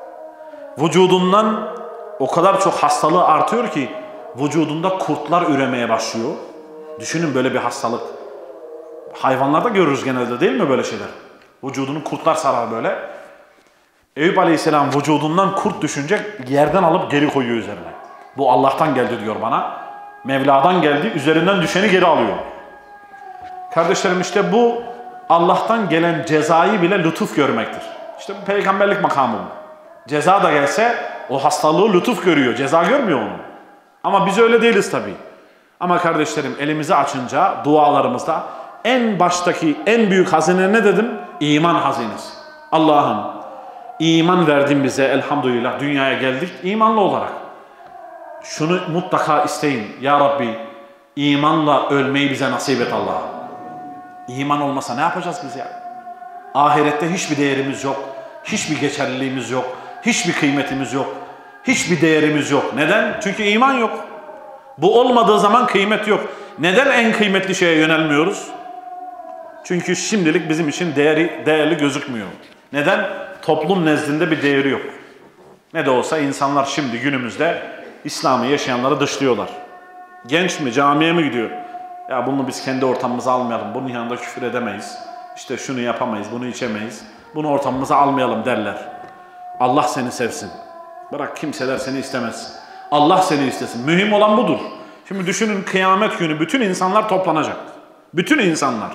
Vücudundan o kadar çok hastalığı artıyor ki vücudunda kurtlar üremeye başlıyor. Düşünün böyle bir hastalık. Hayvanlarda görürüz genelde değil mi böyle şeyler? Vücudunu kurtlar sarar böyle. Eyüp Aleyhisselam vücudundan kurt düşünce yerden alıp geri koyuyor üzerine. Bu Allah'tan geldi diyor bana. Mevla'dan geldi, üzerinden düşeni geri alıyor. Kardeşlerim işte bu Allah'tan gelen cezayı bile lütuf görmektir. İşte bu peygamberlik makamı bu. Ceza da gelse o hastalığı lütuf görüyor, ceza görmüyor onu. Ama biz öyle değiliz tabii. Ama kardeşlerim elimizi açınca dualarımızda en baştaki en büyük hazine ne dedim? İman hazinesi. Allah'ım iman verdin bize elhamdülillah dünyaya geldik imanlı olarak. Şunu mutlaka isteyin ya Rabbi imanla ölmeyi bize nasip et Allah'ım. İman olmasa ne yapacağız biz ya? Ahirette hiçbir değerimiz yok, hiçbir geçerliliğimiz yok, hiçbir kıymetimiz yok, hiçbir değerimiz yok. Neden? Çünkü iman yok. Bu olmadığı zaman kıymet yok. Neden en kıymetli şeye yönelmiyoruz? Çünkü şimdilik bizim için değerli gözükmüyor. Neden? Toplum nezdinde bir değeri yok. Ne de olsa insanlar şimdi günümüzde İslam'ı yaşayanları dışlıyorlar. Genç mi, camiye mi gidiyor? Ya bunu biz kendi ortamımıza almayalım, bunun yanında küfür edemeyiz. İşte şunu yapamayız, bunu içemeyiz. Bunu ortamımıza almayalım derler. Allah seni sevsin. Bırak kimseler seni istemez. Allah seni istesin. Mühim olan budur. Şimdi düşünün kıyamet günü bütün insanlar toplanacak. Bütün insanlar.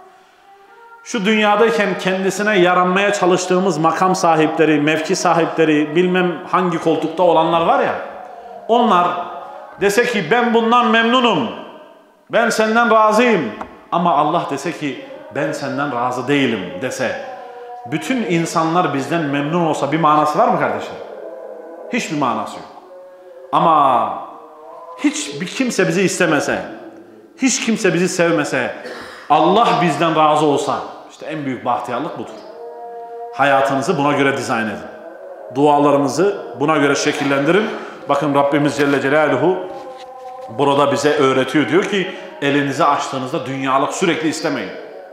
Şu dünyadayken kendisine yaranmaya çalıştığımız makam sahipleri, mevki sahipleri, bilmem hangi koltukta olanlar var ya. Onlar dese ki ben bundan memnunum. Ben senden razıyım. Ama Allah dese ki ben senden razı değilim dese. Bütün insanlar bizden memnun olsa bir manası var mı kardeşim? Hiçbir manası yok. Ama hiçbir kimse bizi istemese, hiç kimse bizi sevmese, Allah bizden razı olsa, işte en büyük bahtiyarlık budur. Hayatınızı buna göre dizayn edin. Dualarınızı buna göre şekillendirin. Bakın Rabbimiz Celle Celaluhu burada bize öğretiyor. Diyor ki elinizi açtığınızda dünyalık sürekli istemeyin.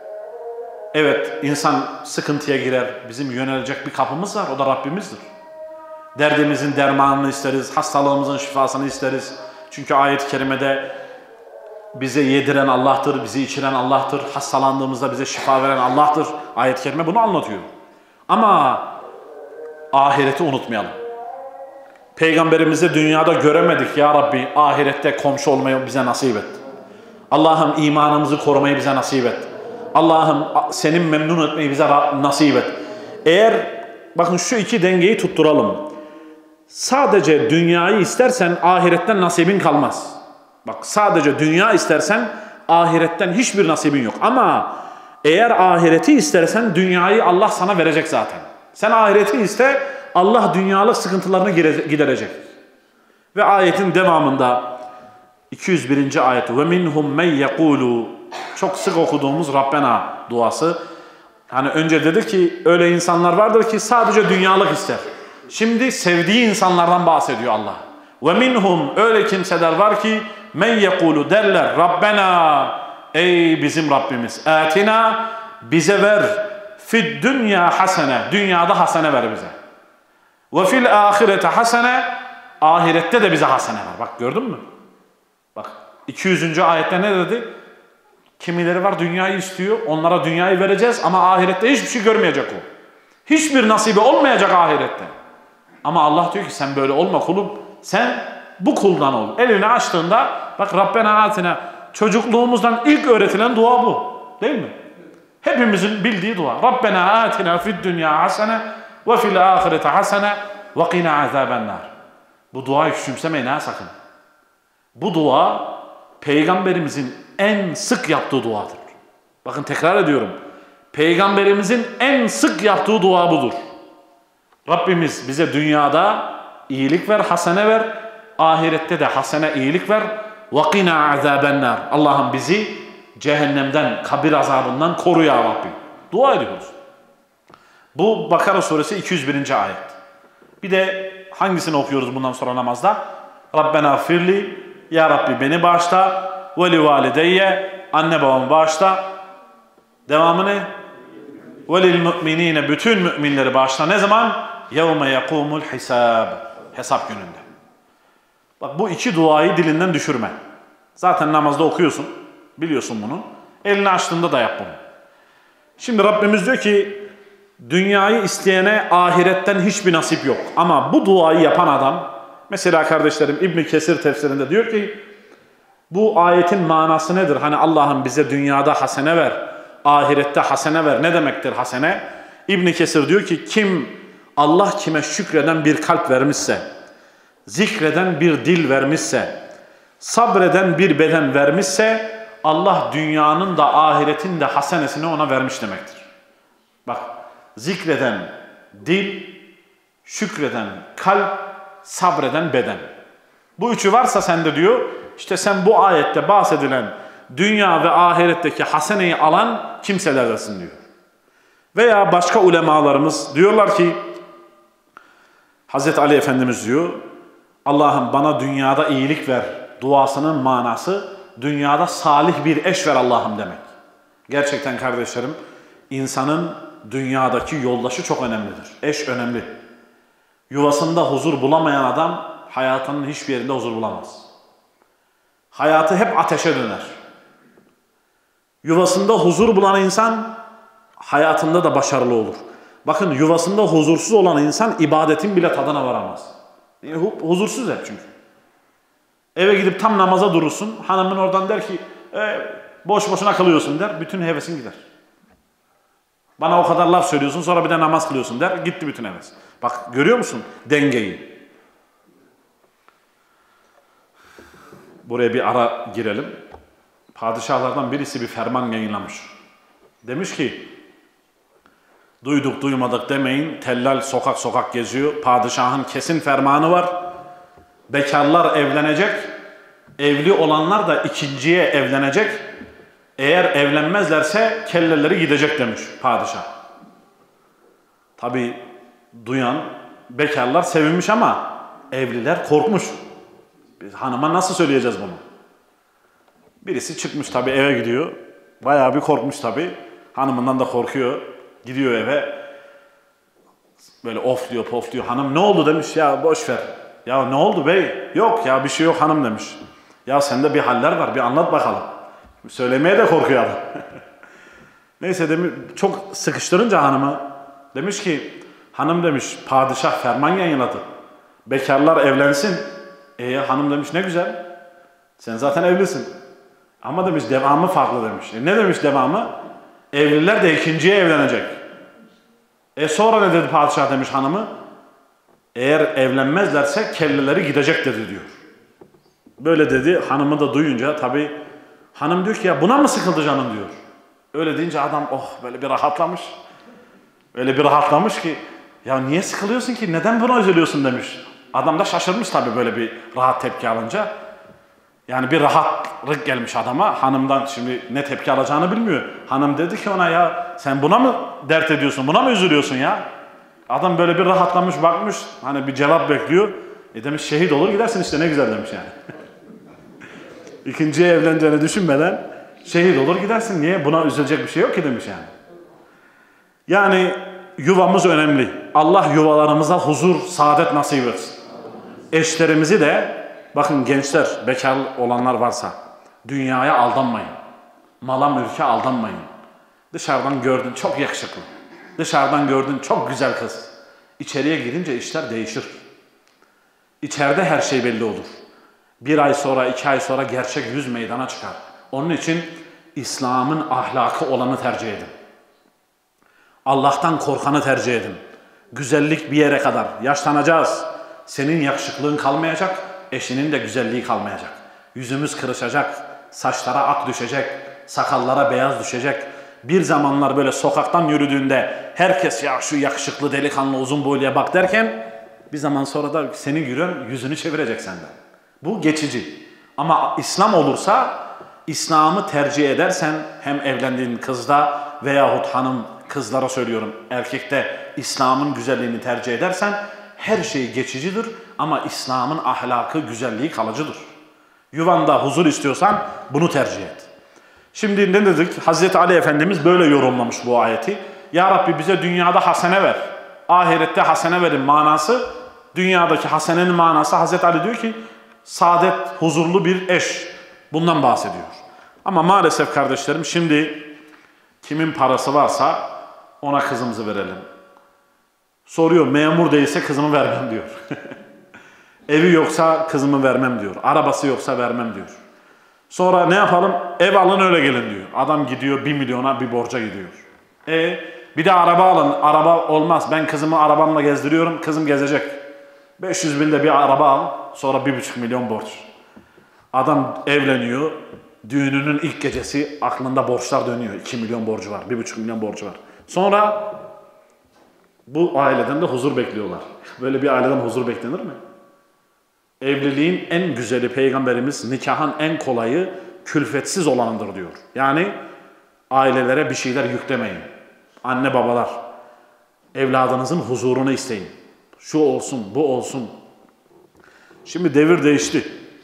Evet insan sıkıntıya girer. Bizim yönelecek bir kapımız var. O da Rabbimizdir. Derdimizin dermanını isteriz. Hastalığımızın şifasını isteriz. Çünkü ayet-i kerimede bize yediren Allah'tır. Bizi içiren Allah'tır. Hastalandığımızda bize şifa veren Allah'tır. Ayet-i kerime bunu anlatıyor. Ama ahireti unutmayalım. Peygamberimizi dünyada göremedik ya Rabbi. Ahirette komşu olmayı bize nasip et. Allah'ım imanımızı korumayı bize nasip et. Allah'ım senin memnun etmeyi bize nasip et. Eğer bakın şu iki dengeyi tutturalım. Sadece dünyayı istersen ahiretten nasibin kalmaz. Bak sadece dünya istersen ahiretten hiçbir nasibin yok. Ama eğer ahireti istersen dünyayı Allah sana verecek zaten. Sen ahireti iste, Allah dünyalık sıkıntılarını giderecek. Ve ayetin devamında 201. ayet ve minhum men yekulu çok sık okuduğumuz Rabbena duası. Hani önce dedi ki öyle insanlar vardır ki sadece dünyalık ister. Şimdi sevdiği insanlardan bahsediyor Allah. Ve minhum öyle kimseler var ki men yekulu derler Rabbena ey bizim Rabbimiz atina bize ver fid dünya hasene dünyada hasene ver bize. Ve fil ahirete hasene ahirette de bize hasene ver. Bak gördün mü? Bak 200. ayette ne dedi? Kimileri var dünyayı istiyor. Onlara dünyayı vereceğiz ama ahirette hiçbir şey görmeyecek o. Hiçbir nasibi olmayacak ahirette. Ama Allah diyor ki sen böyle olma kulum. Sen bu kuldan ol. Elini açtığında bak Rabbena atina çocukluğumuzdan ilk öğretilen dua bu. Değil mi? Hepimizin bildiği dua. Rabbena atina fid dünya hasene ve fil ahirete hasene ve qina azabennar. Bu duayı küçümsemeyin ha sakın. Bu dua Peygamberimizin en sık yaptığı duadır. Bakın tekrar ediyorum. Peygamberimizin en sık yaptığı dua budur. Rabbimiz bize dünyada iyilik ver, hasene ver. Ahirette de hasene iyilik ver. وَقِنَا عَذَابَ النَّارِ Allah'ım bizi cehennemden, kabir azabından koru ya Rabbi. Dua ediyoruz. Bu Bakara suresi 201. ayet. Bir de hangisini okuyoruz bundan sonra namazda? Rabbena firli Ya Rabbi beni bağışla. Ve li valideyye, anne babamı bağışla. Devamı ne? Ve lil mu'minine, bütün müminleri bağışla. Ne zaman? Yevme yekumul hisab. Hesap gününde. Bak bu iki duayı dilinden düşürme. Zaten namazda okuyorsun. Biliyorsun bunu. Elini açtığında da yap bunu. Şimdi Rabbimiz diyor ki dünyayı isteyene ahiretten hiçbir nasip yok. Ama bu duayı yapan adam, mesela kardeşlerim İbn Kesir tefsirinde diyor ki bu ayetin manası nedir? Hani Allah'ım bize dünyada hasene ver, ahirette hasene ver. Ne demektir hasene? İbn Kesir diyor ki Allah kime şükreden bir kalp vermişse, zikreden bir dil vermişse, sabreden bir beden vermişse Allah dünyanın da ahiretin de hasenesini ona vermiş demektir. Bak, zikreden dil, şükreden kalp, sabreden beden. Bu üçü varsa sende diyor, işte sen bu ayette bahsedilen dünya ve ahiretteki haseneyi alan kimselerdesin diyor. Veya başka ulemalarımız diyorlar ki Hazreti Ali Efendimiz diyor, Allah'ım bana dünyada iyilik ver duasının manası dünyada salih bir eş ver Allah'ım demek. Gerçekten kardeşlerim insanın dünyadaki yoldaşı çok önemlidir. Eş önemli. Yuvasında huzur bulamayan adam hayatının hiçbir yerinde huzur bulamaz. Hayatı hep ateşe döner. Yuvasında huzur bulan insan hayatında da başarılı olur. Bakın yuvasında huzursuz olan insan ibadetin bile tadına varamaz. Huzursuz hep çünkü. Eve gidip tam namaza durursun. Hanımın oradan der ki boş boşuna kılıyorsun der. Bütün hevesin gider. Bana o kadar laf söylüyorsun sonra bir de namaz kılıyorsun der. Gitti bütün heves. Bak görüyor musun dengeyi? Buraya bir ara girelim. Padişahlardan birisi bir ferman yayınlamış. Demiş ki duyduk duymadık demeyin. Tellal sokak sokak geziyor. Padişahın kesin fermanı var. Bekarlar evlenecek. Evli olanlar da ikinciye evlenecek. Eğer evlenmezlerse kelleleri gidecek demiş padişah. Tabi duyan bekarlar sevinmiş ama evliler korkmuş. Biz hanıma nasıl söyleyeceğiz bunu? Birisi çıkmış tabi eve gidiyor. Bayağı bir korkmuş tabi. Hanımından da korkuyor. Gidiyor eve. Böyle ofluyor pofluyor. Hanım ne oldu demiş ya boş ver. Ya ne oldu bey? Yok ya bir şey yok hanım demiş. Ya sende bir haller var bir anlat bakalım. Söylemeye de korkuyor adam. Neyse demiş, çok sıkıştırınca hanımı demiş ki hanım demiş padişah ferman yayınladı. Bekarlar evlensin. Hanım demiş ne güzel. Sen zaten evlisin. Ama demiş devamı farklı demiş. Ne demiş devamı? Evliler de ikinciye evlenecek. Sonra ne dedi padişah demiş hanımı? Eğer evlenmezlerse kelleleri gidecek dedi diyor. Böyle dedi hanımı da duyunca tabii hanım diyor ki ya buna mı sıkıldı canım diyor. Öyle deyince adam böyle bir rahatlamış. Öyle bir rahatlamış ki ya niye sıkılıyorsun ki neden buna üzülüyorsun demiş. Adam da şaşırmış tabii böyle bir rahat tepki alınca. Yani bir rahatlık gelmiş adama. Hanımdan şimdi ne tepki alacağını bilmiyor. Hanım dedi ki ona ya sen buna mı dert ediyorsun buna mı üzülüyorsun ya. Adam böyle bir rahatlamış bakmış hani bir cevap bekliyor. Demiş şehit olur gidersin işte ne güzel demiş yani. İkinciye evleneceğini düşünmeden şehit olur gidersin. Niye? Buna üzülecek bir şey yok ki demiş yani. Yani yuvamız önemli. Allah yuvalarımıza huzur, saadet nasip etsin. Eşlerimizi de bakın gençler, bekar olanlar varsa dünyaya aldanmayın. Mala mülke aldanmayın. Dışarıdan gördün çok yakışıklı. Dışarıdan gördün çok güzel kız. İçeriye girince işler değişir. İçeride her şey belli olur. Bir ay sonra, 2 ay sonra gerçek yüz meydana çıkar. Onun için İslam'ın ahlakı olanı tercih edin. Allah'tan korkanı tercih edin. Güzellik bir yere kadar. Yaşlanacağız. Senin yakışıklığın kalmayacak, eşinin de güzelliği kalmayacak. Yüzümüz kırışacak, saçlara ak düşecek, sakallara beyaz düşecek. Bir zamanlar böyle sokaktan yürüdüğünde herkes ya şu yakışıklı delikanlı uzun boyluya bak derken bir zaman sonra da seni gören yüzünü çevirecek senden. Bu geçici. Ama İslam olursa İslam'ı tercih edersen hem evlendiğin kızda veyahut hanım kızlara söylüyorum erkekte İslam'ın güzelliğini tercih edersen her şey geçicidir ama İslam'ın ahlakı güzelliği kalıcıdır. Yuvanda huzur istiyorsan bunu tercih et. Şimdi ne dedik? Hazreti Ali Efendimiz böyle yorumlamış bu ayeti. Ya Rabbi bize dünyada hasene ver, ahirette hasene verin manası. Dünyadaki hasenenin manası Hazreti Ali diyor ki saadet, huzurlu bir eş. Bundan bahsediyor. Ama maalesef kardeşlerim şimdi kimin parası varsa ona kızımızı verelim. Soruyor memur değilse kızımı vermem diyor. Evi yoksa kızımı vermem diyor. Arabası yoksa vermem diyor. Sonra ne yapalım? Ev alın öyle gelin diyor. Adam gidiyor 1 milyona bir borca gidiyor. Bir de araba alın. Araba olmaz. Ben kızımı arabamla gezdiriyorum. Kızım gezecek. 500 binde bir araba al. Sonra 1,5 milyon borç. Adam evleniyor. Düğününün ilk gecesi aklında borçlar dönüyor. 2 milyon borcu var. 1,5 milyon borcu var. Sonra bu aileden de huzur bekliyorlar. Böyle bir aileden huzur beklenir mi? Evliliğin en güzeli Peygamberimiz nikahın en kolayı külfetsiz olanıdır diyor. Yani ailelere bir şeyler yüklemeyin. Anne babalar evladınızın huzurunu isteyin. Şu olsun, bu olsun. Şimdi devir değişti.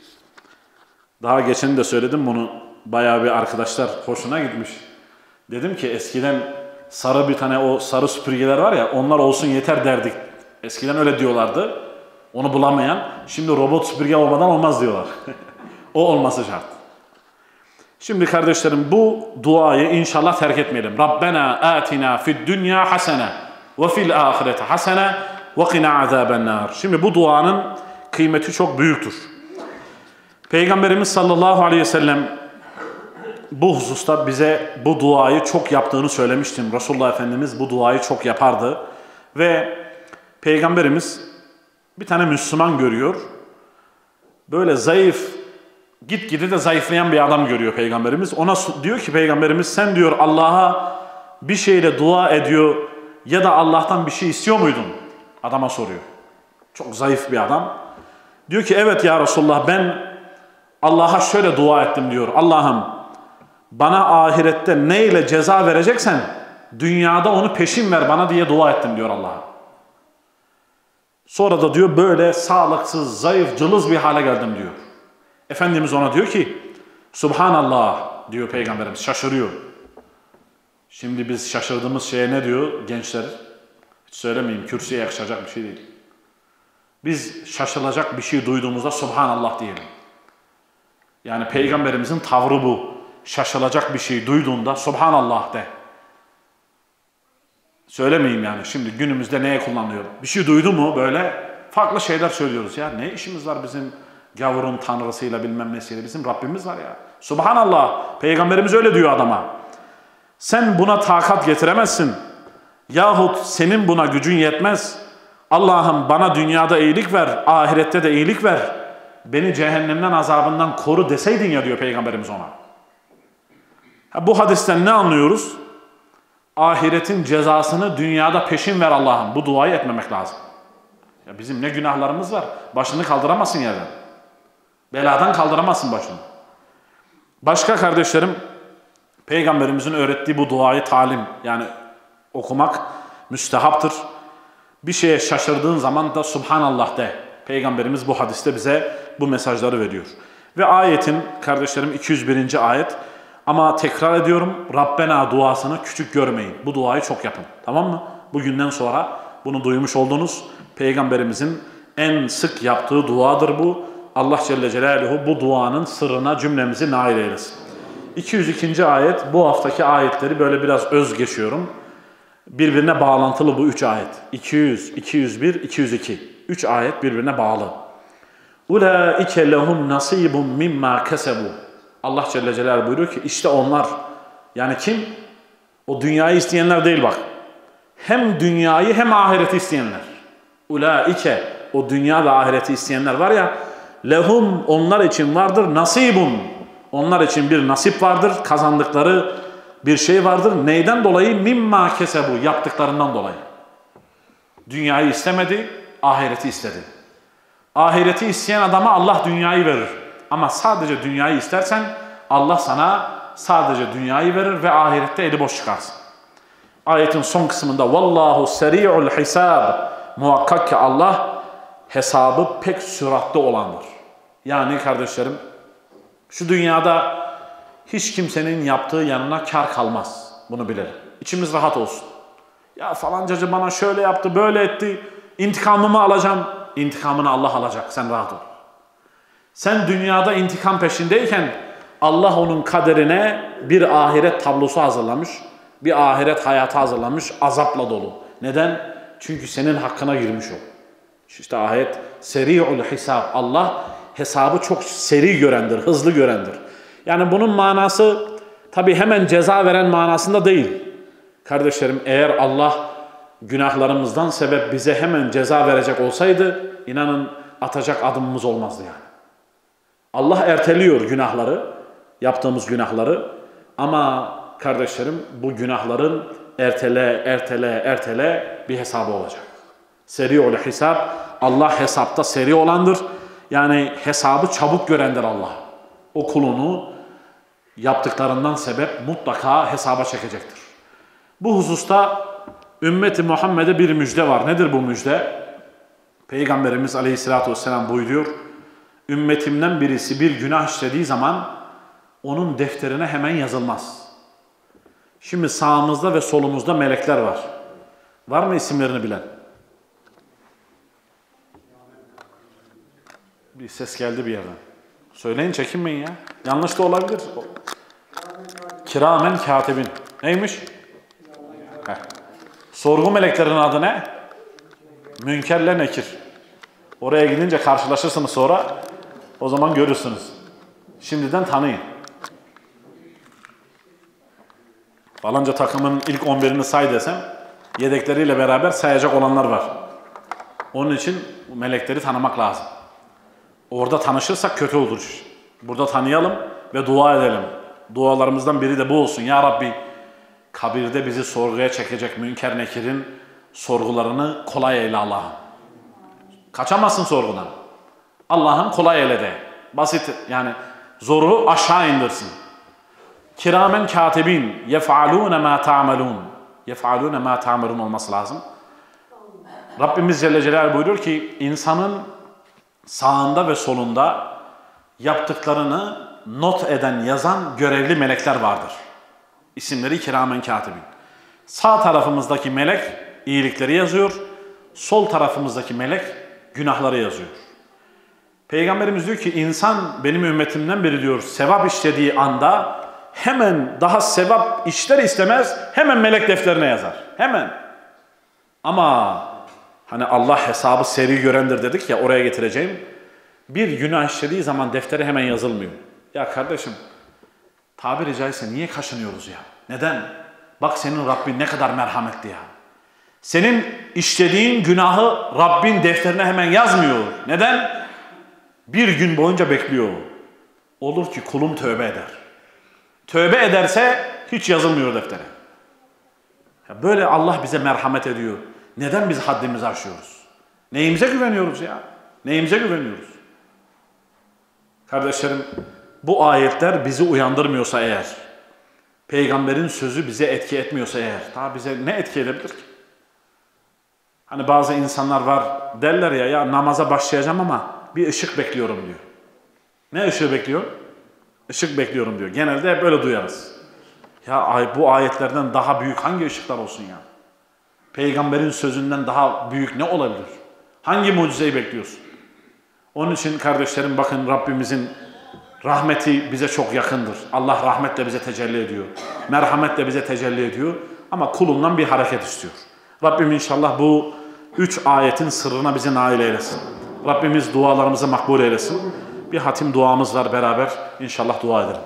Daha geçen de söyledim bunu. Bayağı bir arkadaşlar hoşuna gitmiş. Dedim ki eskiden sarı bir tane o sarı süpürgeler var ya onlar olsun yeter derdik. Eskiden öyle diyorlardı. Onu bulamayan. Şimdi robot süpürge olmadan olmaz diyorlar. O olması şart. Şimdi kardeşlerim bu duayı inşallah terk etmeyelim. Rabbena atina fid dünya hasene ve fil ahirete hasene ve qina azabennar. Şimdi bu duanın kıymeti çok büyüktür. Peygamberimiz sallallahu aleyhi ve sellem bu hususta bize bu duayı çok yaptığını söylemiştim. Resulullah Efendimiz bu duayı çok yapardı. Ve Peygamberimiz bir tane Müslüman görüyor. Böyle zayıf, gitgide de zayıflayan bir adam görüyor Peygamberimiz. Ona diyor ki Peygamberimiz sen diyor Allah'a bir şeyle dua ediyor ya da Allah'tan bir şey istiyor muydun? Adama soruyor. Çok zayıf bir adam. Diyor ki evet ya Resulullah ben Allah'a şöyle dua ettim diyor. Allah'ım bana ahirette neyle ceza vereceksen dünyada onu peşin ver bana diye dua ettim diyor Allah'a. Sonra da diyor böyle sağlıksız, zayıf, cılız bir hale geldim diyor. Efendimiz ona diyor ki Subhanallah diyor Peygamberimiz şaşırıyor. Şimdi biz şaşırdığımız şeye ne diyor gençler? Hiç söylemeyeyim kürsüye yakışacak bir şey değil. Biz şaşılacak bir şey duyduğumuzda Subhanallah diyelim. Yani Peygamberimizin tavrı bu. Şaşılacak bir şey duyduğunda Subhanallah de. Söylemeyeyim yani şimdi günümüzde neye kullanılıyor? Bir şey duydu mu böyle farklı şeyler söylüyoruz ya. Ne işimiz var bizim gavurun tanrısıyla bilmem nesiyle bizim Rabbimiz var ya. Subhanallah. Peygamberimiz öyle diyor adama. Sen buna takat getiremezsin. Yahut senin buna gücün yetmez. Allah'ım bana dünyada iyilik ver, ahirette de iyilik ver. Beni cehennemden azabından koru deseydin ya diyor Peygamberimiz ona. Bu hadisten ne anlıyoruz? Ahiretin cezasını dünyada peşin ver Allah'ım. Bu duayı etmemek lazım. Ya bizim ne günahlarımız var. Başını kaldıramazsın yerden. Beladan kaldıramazsın başını. Başka kardeşlerim, Peygamberimizin öğrettiği bu duayı talim, yani okumak müstehaptır. Bir şeye şaşırdığın zaman da Subhanallah de. Peygamberimiz bu hadiste bize bu mesajları veriyor. Ve ayetin kardeşlerim 201. ayet. Ama tekrar ediyorum Rabbena duasını küçük görmeyin. Bu duayı çok yapın. Tamam mı? Bugünden sonra bunu duymuş oldunuz. Peygamberimizin en sık yaptığı duadır bu. Allah Celle Celaluhu bu duanın sırrına cümlemizi nail eylesin. 202. ayet. Bu haftaki ayetleri böyle biraz öz geçiyorum. Birbirine bağlantılı bu 3 ayet. 200, 201, 202. 3 ayet birbirine bağlı. Ulaike lehum nasibun mimma kesebu. Allah Celle Celaluhu buyuruyor ki işte onlar, yani kim? O dünyayı isteyenler değil bak. Hem dünyayı hem ahireti isteyenler. Ulaike, o dünya ve ahireti isteyenler var ya, lehum, onlar için vardır, nasibun. Onlar için bir nasip vardır, kazandıkları bir şey vardır. Neyden dolayı? Mimma kesebu, yaptıklarından dolayı. Dünyayı istemedi, ahireti istedi. Ahireti isteyen adama Allah dünyayı verir. Ama sadece dünyayı istersen Allah sana sadece dünyayı verir ve ahirette eli boş çıkarsın. Ayetin son kısmında Vallahu seri'ul hisab. Muhakkak ki Allah hesabı pek süratli olandır. Yani kardeşlerim Şu dünyada hiç kimsenin yaptığı yanına kar kalmaz. Bunu bilelim. İçimiz rahat olsun. Ya falancacı bana şöyle yaptı, böyle etti. İntikamımı alacağım. İntikamını Allah alacak. Sen rahat ol. Sen dünyada intikam peşindeyken Allah onun kaderine bir ahiret tablosu hazırlamış. Bir ahiret hayatı hazırlamış. Azapla dolu. Neden? Çünkü senin hakkına girmiş o. İşte ayet seri'ul hisab. Allah hesabı çok seri görendir, hızlı görendir. Yani bunun manası tabi hemen ceza veren manasında değil. Kardeşlerim, eğer Allah günahlarımızdan sebep bize hemen ceza verecek olsaydı, inanın atacak adımımız olmazdı yani. Allah erteliyor günahları, yaptığımız günahları, ama kardeşlerim bu günahların ertele bir hesabı olacak. Seri'ul hisab, Allah hesapta seri olandır. Yani hesabı çabuk görendir Allah. O kulunu yaptıklarından sebep mutlaka hesaba çekecektir. Bu hususta ümmeti Muhammed'e bir müjde var. Nedir bu müjde? Peygamberimiz Aleyhisselatü Vesselam buyuruyor. Ümmetimden birisi bir günah işlediği zaman onun defterine hemen yazılmaz. Şimdi sağımızda ve solumuzda melekler var. Var mı isimlerini bilen? Bir ses geldi bir yerden. Söyleyin, çekinmeyin ya. Yanlış da olabilir. Kiramen katibin. Neymiş? Heh. Sorgu meleklerinin adı ne? Münkerle Nekir. Oraya gidince karşılaşırsınız sonra. O zaman görürsünüz. Şimdiden tanıyın. Falanca takımın ilk 11'ini say desem, yedekleriyle beraber sayacak olanlar var. Onun için bu melekleri tanımak lazım. Orada tanışırsak kötü olur. Burada tanıyalım ve dua edelim. Dualarımızdan biri de bu olsun. Ya Rabbi, kabirde bizi sorguya çekecek Münker Nekir'in sorgularını kolay eyle Allah'ım. Kaçamazsın sorgudan. Allah'ım kolay eyle de. Basit, yani zoru aşağı indirsin. Kiramen katibin yef'alûne mâ ta'melûn. Yef'alûne mâ ta'melûn olması lazım. Rabbimiz Celle Celaluhu buyuruyor ki insanın sağında ve solunda yaptıklarını not eden, yazan görevli melekler vardır. İsimleri kiramen katibin. Sağ tarafımızdaki melek iyilikleri yazıyor, sol tarafımızdaki melek günahları yazıyor. Peygamberimiz diyor ki insan benim ümmetimden biri diyor sevap işlediği anda hemen daha sevap işler istemez, hemen melek defterine yazar. Hemen. Ama hani Allah hesabı seri görendir dedik ya, oraya getireceğim. Bir günah işlediği zaman deftere hemen yazılmıyor. Ya kardeşim, tabiri caizse niye kaşınıyoruz ya? Neden? Bak senin Rabbin ne kadar merhametli ya. Senin işlediğin günahı Rabbin defterine hemen yazmıyor. Neden? Bir gün boyunca bekliyor. Olur ki kulum tövbe eder. Tövbe ederse hiç yazılmıyor deftere. Ya böyle Allah bize merhamet ediyor. Neden biz haddimizi aşıyoruz? Neyimize güveniyoruz ya? Neyimize güveniyoruz? Kardeşlerim, bu ayetler bizi uyandırmıyorsa eğer, peygamberin sözü bize etki etmiyorsa eğer, daha bize ne etki edebilir ki? Hani bazı insanlar var derler ya namaza başlayacağım ama bir ışık bekliyorum diyor. Ne ışığı bekliyor? Işık bekliyorum diyor. Genelde hep öyle duyarız. Ya bu ayetlerden daha büyük hangi ışıklar olsun ya? Peygamberin sözünden daha büyük ne olabilir? Hangi mucizeyi bekliyorsun? Onun için kardeşlerim bakın, Rabbimizin rahmeti bize çok yakındır. Allah rahmetle bize tecelli ediyor. Merhametle bize tecelli ediyor. Ama kulundan bir hareket istiyor. Rabbim inşallah bu 3 ayetin sırrına bizi nail eylesin. Rabbimiz dualarımızı makbul eylesin. Bir hatim duamız var, beraber inşallah dua edelim.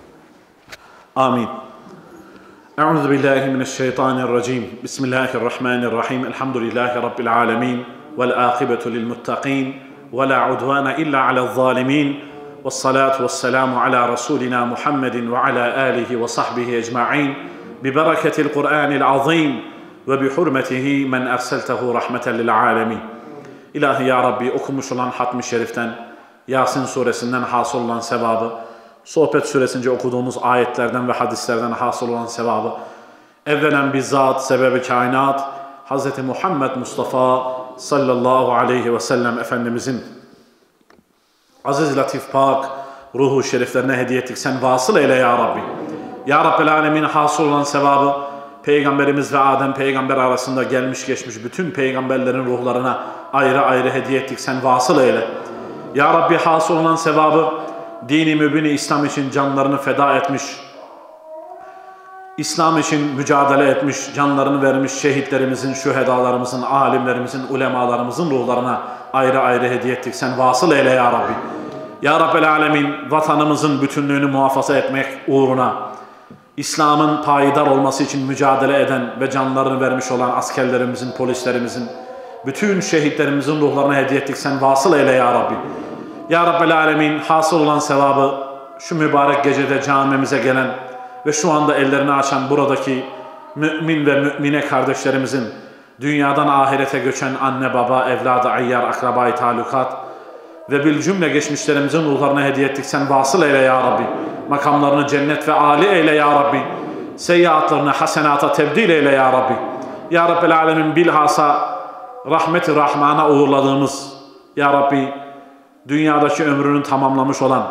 Amin. Euzu billahi mineşşeytanirracim. Bismillahirrahmanirrahim. Elhamdülillahi rabbil alamin. Vel akibetu lil muttaqin. Ve la udvana illa alel zalimin. Ves salatu vesselamu ala rasulina Muhammedin ve ala alihi ve sahbihi ecmaîn. Bi bereketil Kur'anil azim ve bi hurmetihi men erseltehu rahmeten lil alamin. İlahi ya Rabbi, okumuş olan hatmi şeriften, Yasin suresinden hasıl olan sevabı, Sohbet süresince okuduğumuz ayetlerden ve hadislerden hasıl olan sevabı, evvelen bizzat sebebi kainat Hz. Muhammed Mustafa sallallahu aleyhi ve sellem Efendimizin aziz, latif, pak ruhu şeriflerine hediye ettik. Sen vasıl eyle ya Rabbi. Ya Rabbel Alemin, hasıl olan sevabı Peygamberimiz ve Adem peygamber arasında gelmiş geçmiş bütün peygamberlerin ruhlarına ayrı ayrı hediye ettik. Sen vasıl eyle. Ya Rabbi, hasıl olan sevabı dini mübini İslam için canlarını feda etmiş, İslam için mücadele etmiş, canlarını vermiş şehitlerimizin, şühedalarımızın, alimlerimizin, ulemalarımızın ruhlarına ayrı ayrı hediye ettik. Sen vasıl eyle ya Rabbi. Ya Rabbel Alemin, vatanımızın bütünlüğünü muhafaza etmek uğruna İslam'ın payidar olması için mücadele eden ve canlarını vermiş olan askerlerimizin, polislerimizin, bütün şehitlerimizin ruhlarına hediye ettik. Sen vasıl eyle ya Rabbi. Ya Rabbel Alemin, hasıl olan sevabı şu mübarek gecede camimize gelen ve şu anda ellerini açan buradaki mümin ve mümine kardeşlerimizin, dünyadan ahirete göçen anne baba, evladı, ayyar, akrabayı talukat ve bil cümle geçmişlerimizin ruhlarına hediye ettik. Sen vasıl eyle ya Rabbi. Makamlarını cennet ve âli eyle ya Rabbi. Seyyiatlarını hasenata tebdil eyle ya Rabbi. Ya Rabbel Alemin, bilhassa rahmet-i rahmana uğurladığımız, ya Rabbi, dünyadaki ömrünü tamamlamış olan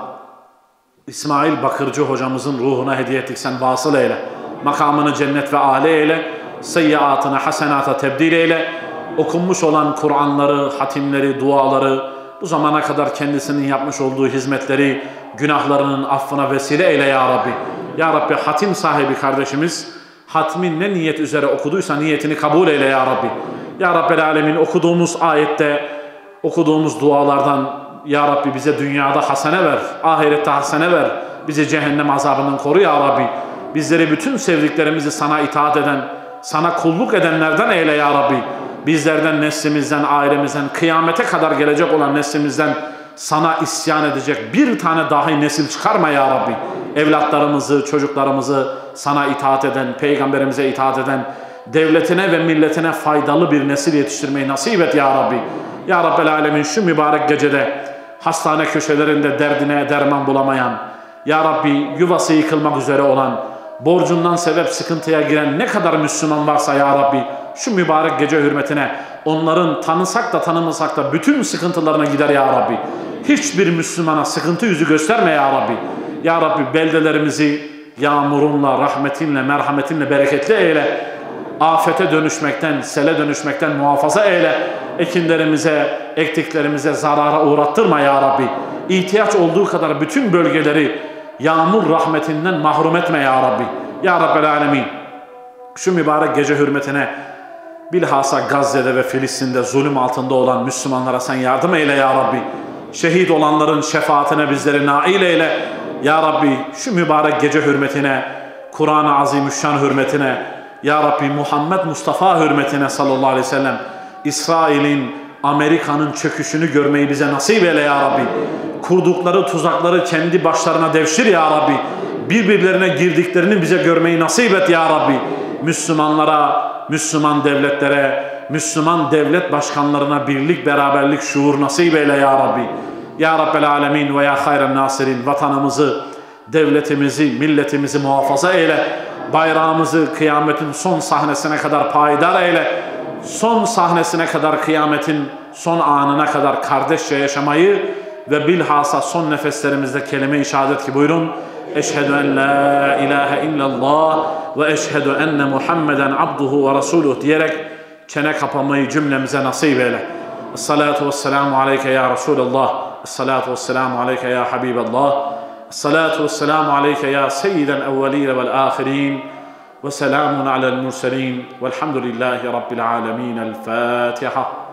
İsmail Bakırcı hocamızın ruhuna hediye ettik. Sen vasıl eyle. Makamını cennet ve âli eyle. Seyyiatını hasenata tebdil eyle. Okunmuş olan Kur'anları, hatimleri, duaları, bu zamana kadar kendisinin yapmış olduğu hizmetleri, günahlarının affına vesile eyle ya Rabbi. Ya Rabbi, hatim sahibi kardeşimiz, hatmin ne niyet üzere okuduysa niyetini kabul eyle ya Rabbi. Ya Rabbel Alemin, okuduğumuz ayette, okuduğumuz dualardan ya Rabbi bize dünyada hasene ver, ahirette hasene ver. Bizi cehennem azabından koru ya Rabbi. Bizleri bütün sevdiklerimizi sana itaat eden, sana kulluk edenlerden eyle ya Rabbi. Bizlerden, neslimizden, ailemizden, kıyamete kadar gelecek olan neslimizden sana isyan edecek bir tane dahi nesil çıkarma ya Rabbi. Evlatlarımızı, çocuklarımızı sana itaat eden, peygamberimize itaat eden, devletine ve milletine faydalı bir nesil yetiştirmeyi nasip et ya Rabbi. Ya Rabbel Alemin, şu mübarek gecede hastane köşelerinde derdine derman bulamayan, ya Rabbi yuvası yıkılmak üzere olan, borcundan sebep sıkıntıya giren ne kadar Müslüman varsa ya Rabbi, şu mübarek gece hürmetine onların tanısak da tanımasak da bütün sıkıntılarına gider ya Rabbi. Hiçbir Müslümana sıkıntı yüzü gösterme ya Rabbi. Ya Rabbi, beldelerimizi yağmurunla, rahmetinle, merhametinle bereketli eyle. Afete dönüşmekten, sele dönüşmekten muhafaza eyle. Ekinlerimize, ektiklerimize zarara uğrattırma ya Rabbi. İhtiyaç olduğu kadar bütün bölgeleri yağmur rahmetinden mahrum etme ya Rabbi. Ya Rabbel Alemin, şu mübarek gece hürmetine bilhassa Gazze'de ve Filistin'de zulüm altında olan Müslümanlara sen yardım eyle ya Rabbi. Şehit olanların şefaatine bizleri nail eyle. Ya Rabbi, şu mübarek gece hürmetine, Kur'an-ı Azimüşşan hürmetine, ya Rabbi Muhammed Mustafa hürmetine sallallahu aleyhi ve sellem, İsrail'in, Amerika'nın çöküşünü görmeyi bize nasip eyle ya Rabbi. Kurdukları tuzakları kendi başlarına devşir ya Rabbi. Birbirlerine girdiklerini bize görmeyi nasip et ya Rabbi. Müslümanlara, Müslüman devletlere, Müslüman devlet başkanlarına birlik, beraberlik, şuur nasip eyle ya Rabbi. Ya Rabbel Alemin ve ya hayran nasirin, vatanımızı, devletimizi, milletimizi muhafaza eyle. Bayrağımızı kıyametin son sahnesine kadar payidar eyle. Son sahnesine kadar, kıyametin son anına kadar kardeşçe yaşamayı ve bilhassa son nefeslerimizde kelime-i şehadet ki buyurun. Eşhedü en la ilahe illallah ve eşhedü enne Muhammeden abduhu ve resuluh diyerek çene kapamayı cümlemize nasip eyle. Esselatu vesselamu aleyke ya Resulallah. Esselatu vesselamu aleyke ya Habiballah. Esselatu vesselamu aleyke ya seyyiden evveline vel ahirin. Ve selamun alel murselin. Velhamdülillahi Rabbil alemin. El Fatiha.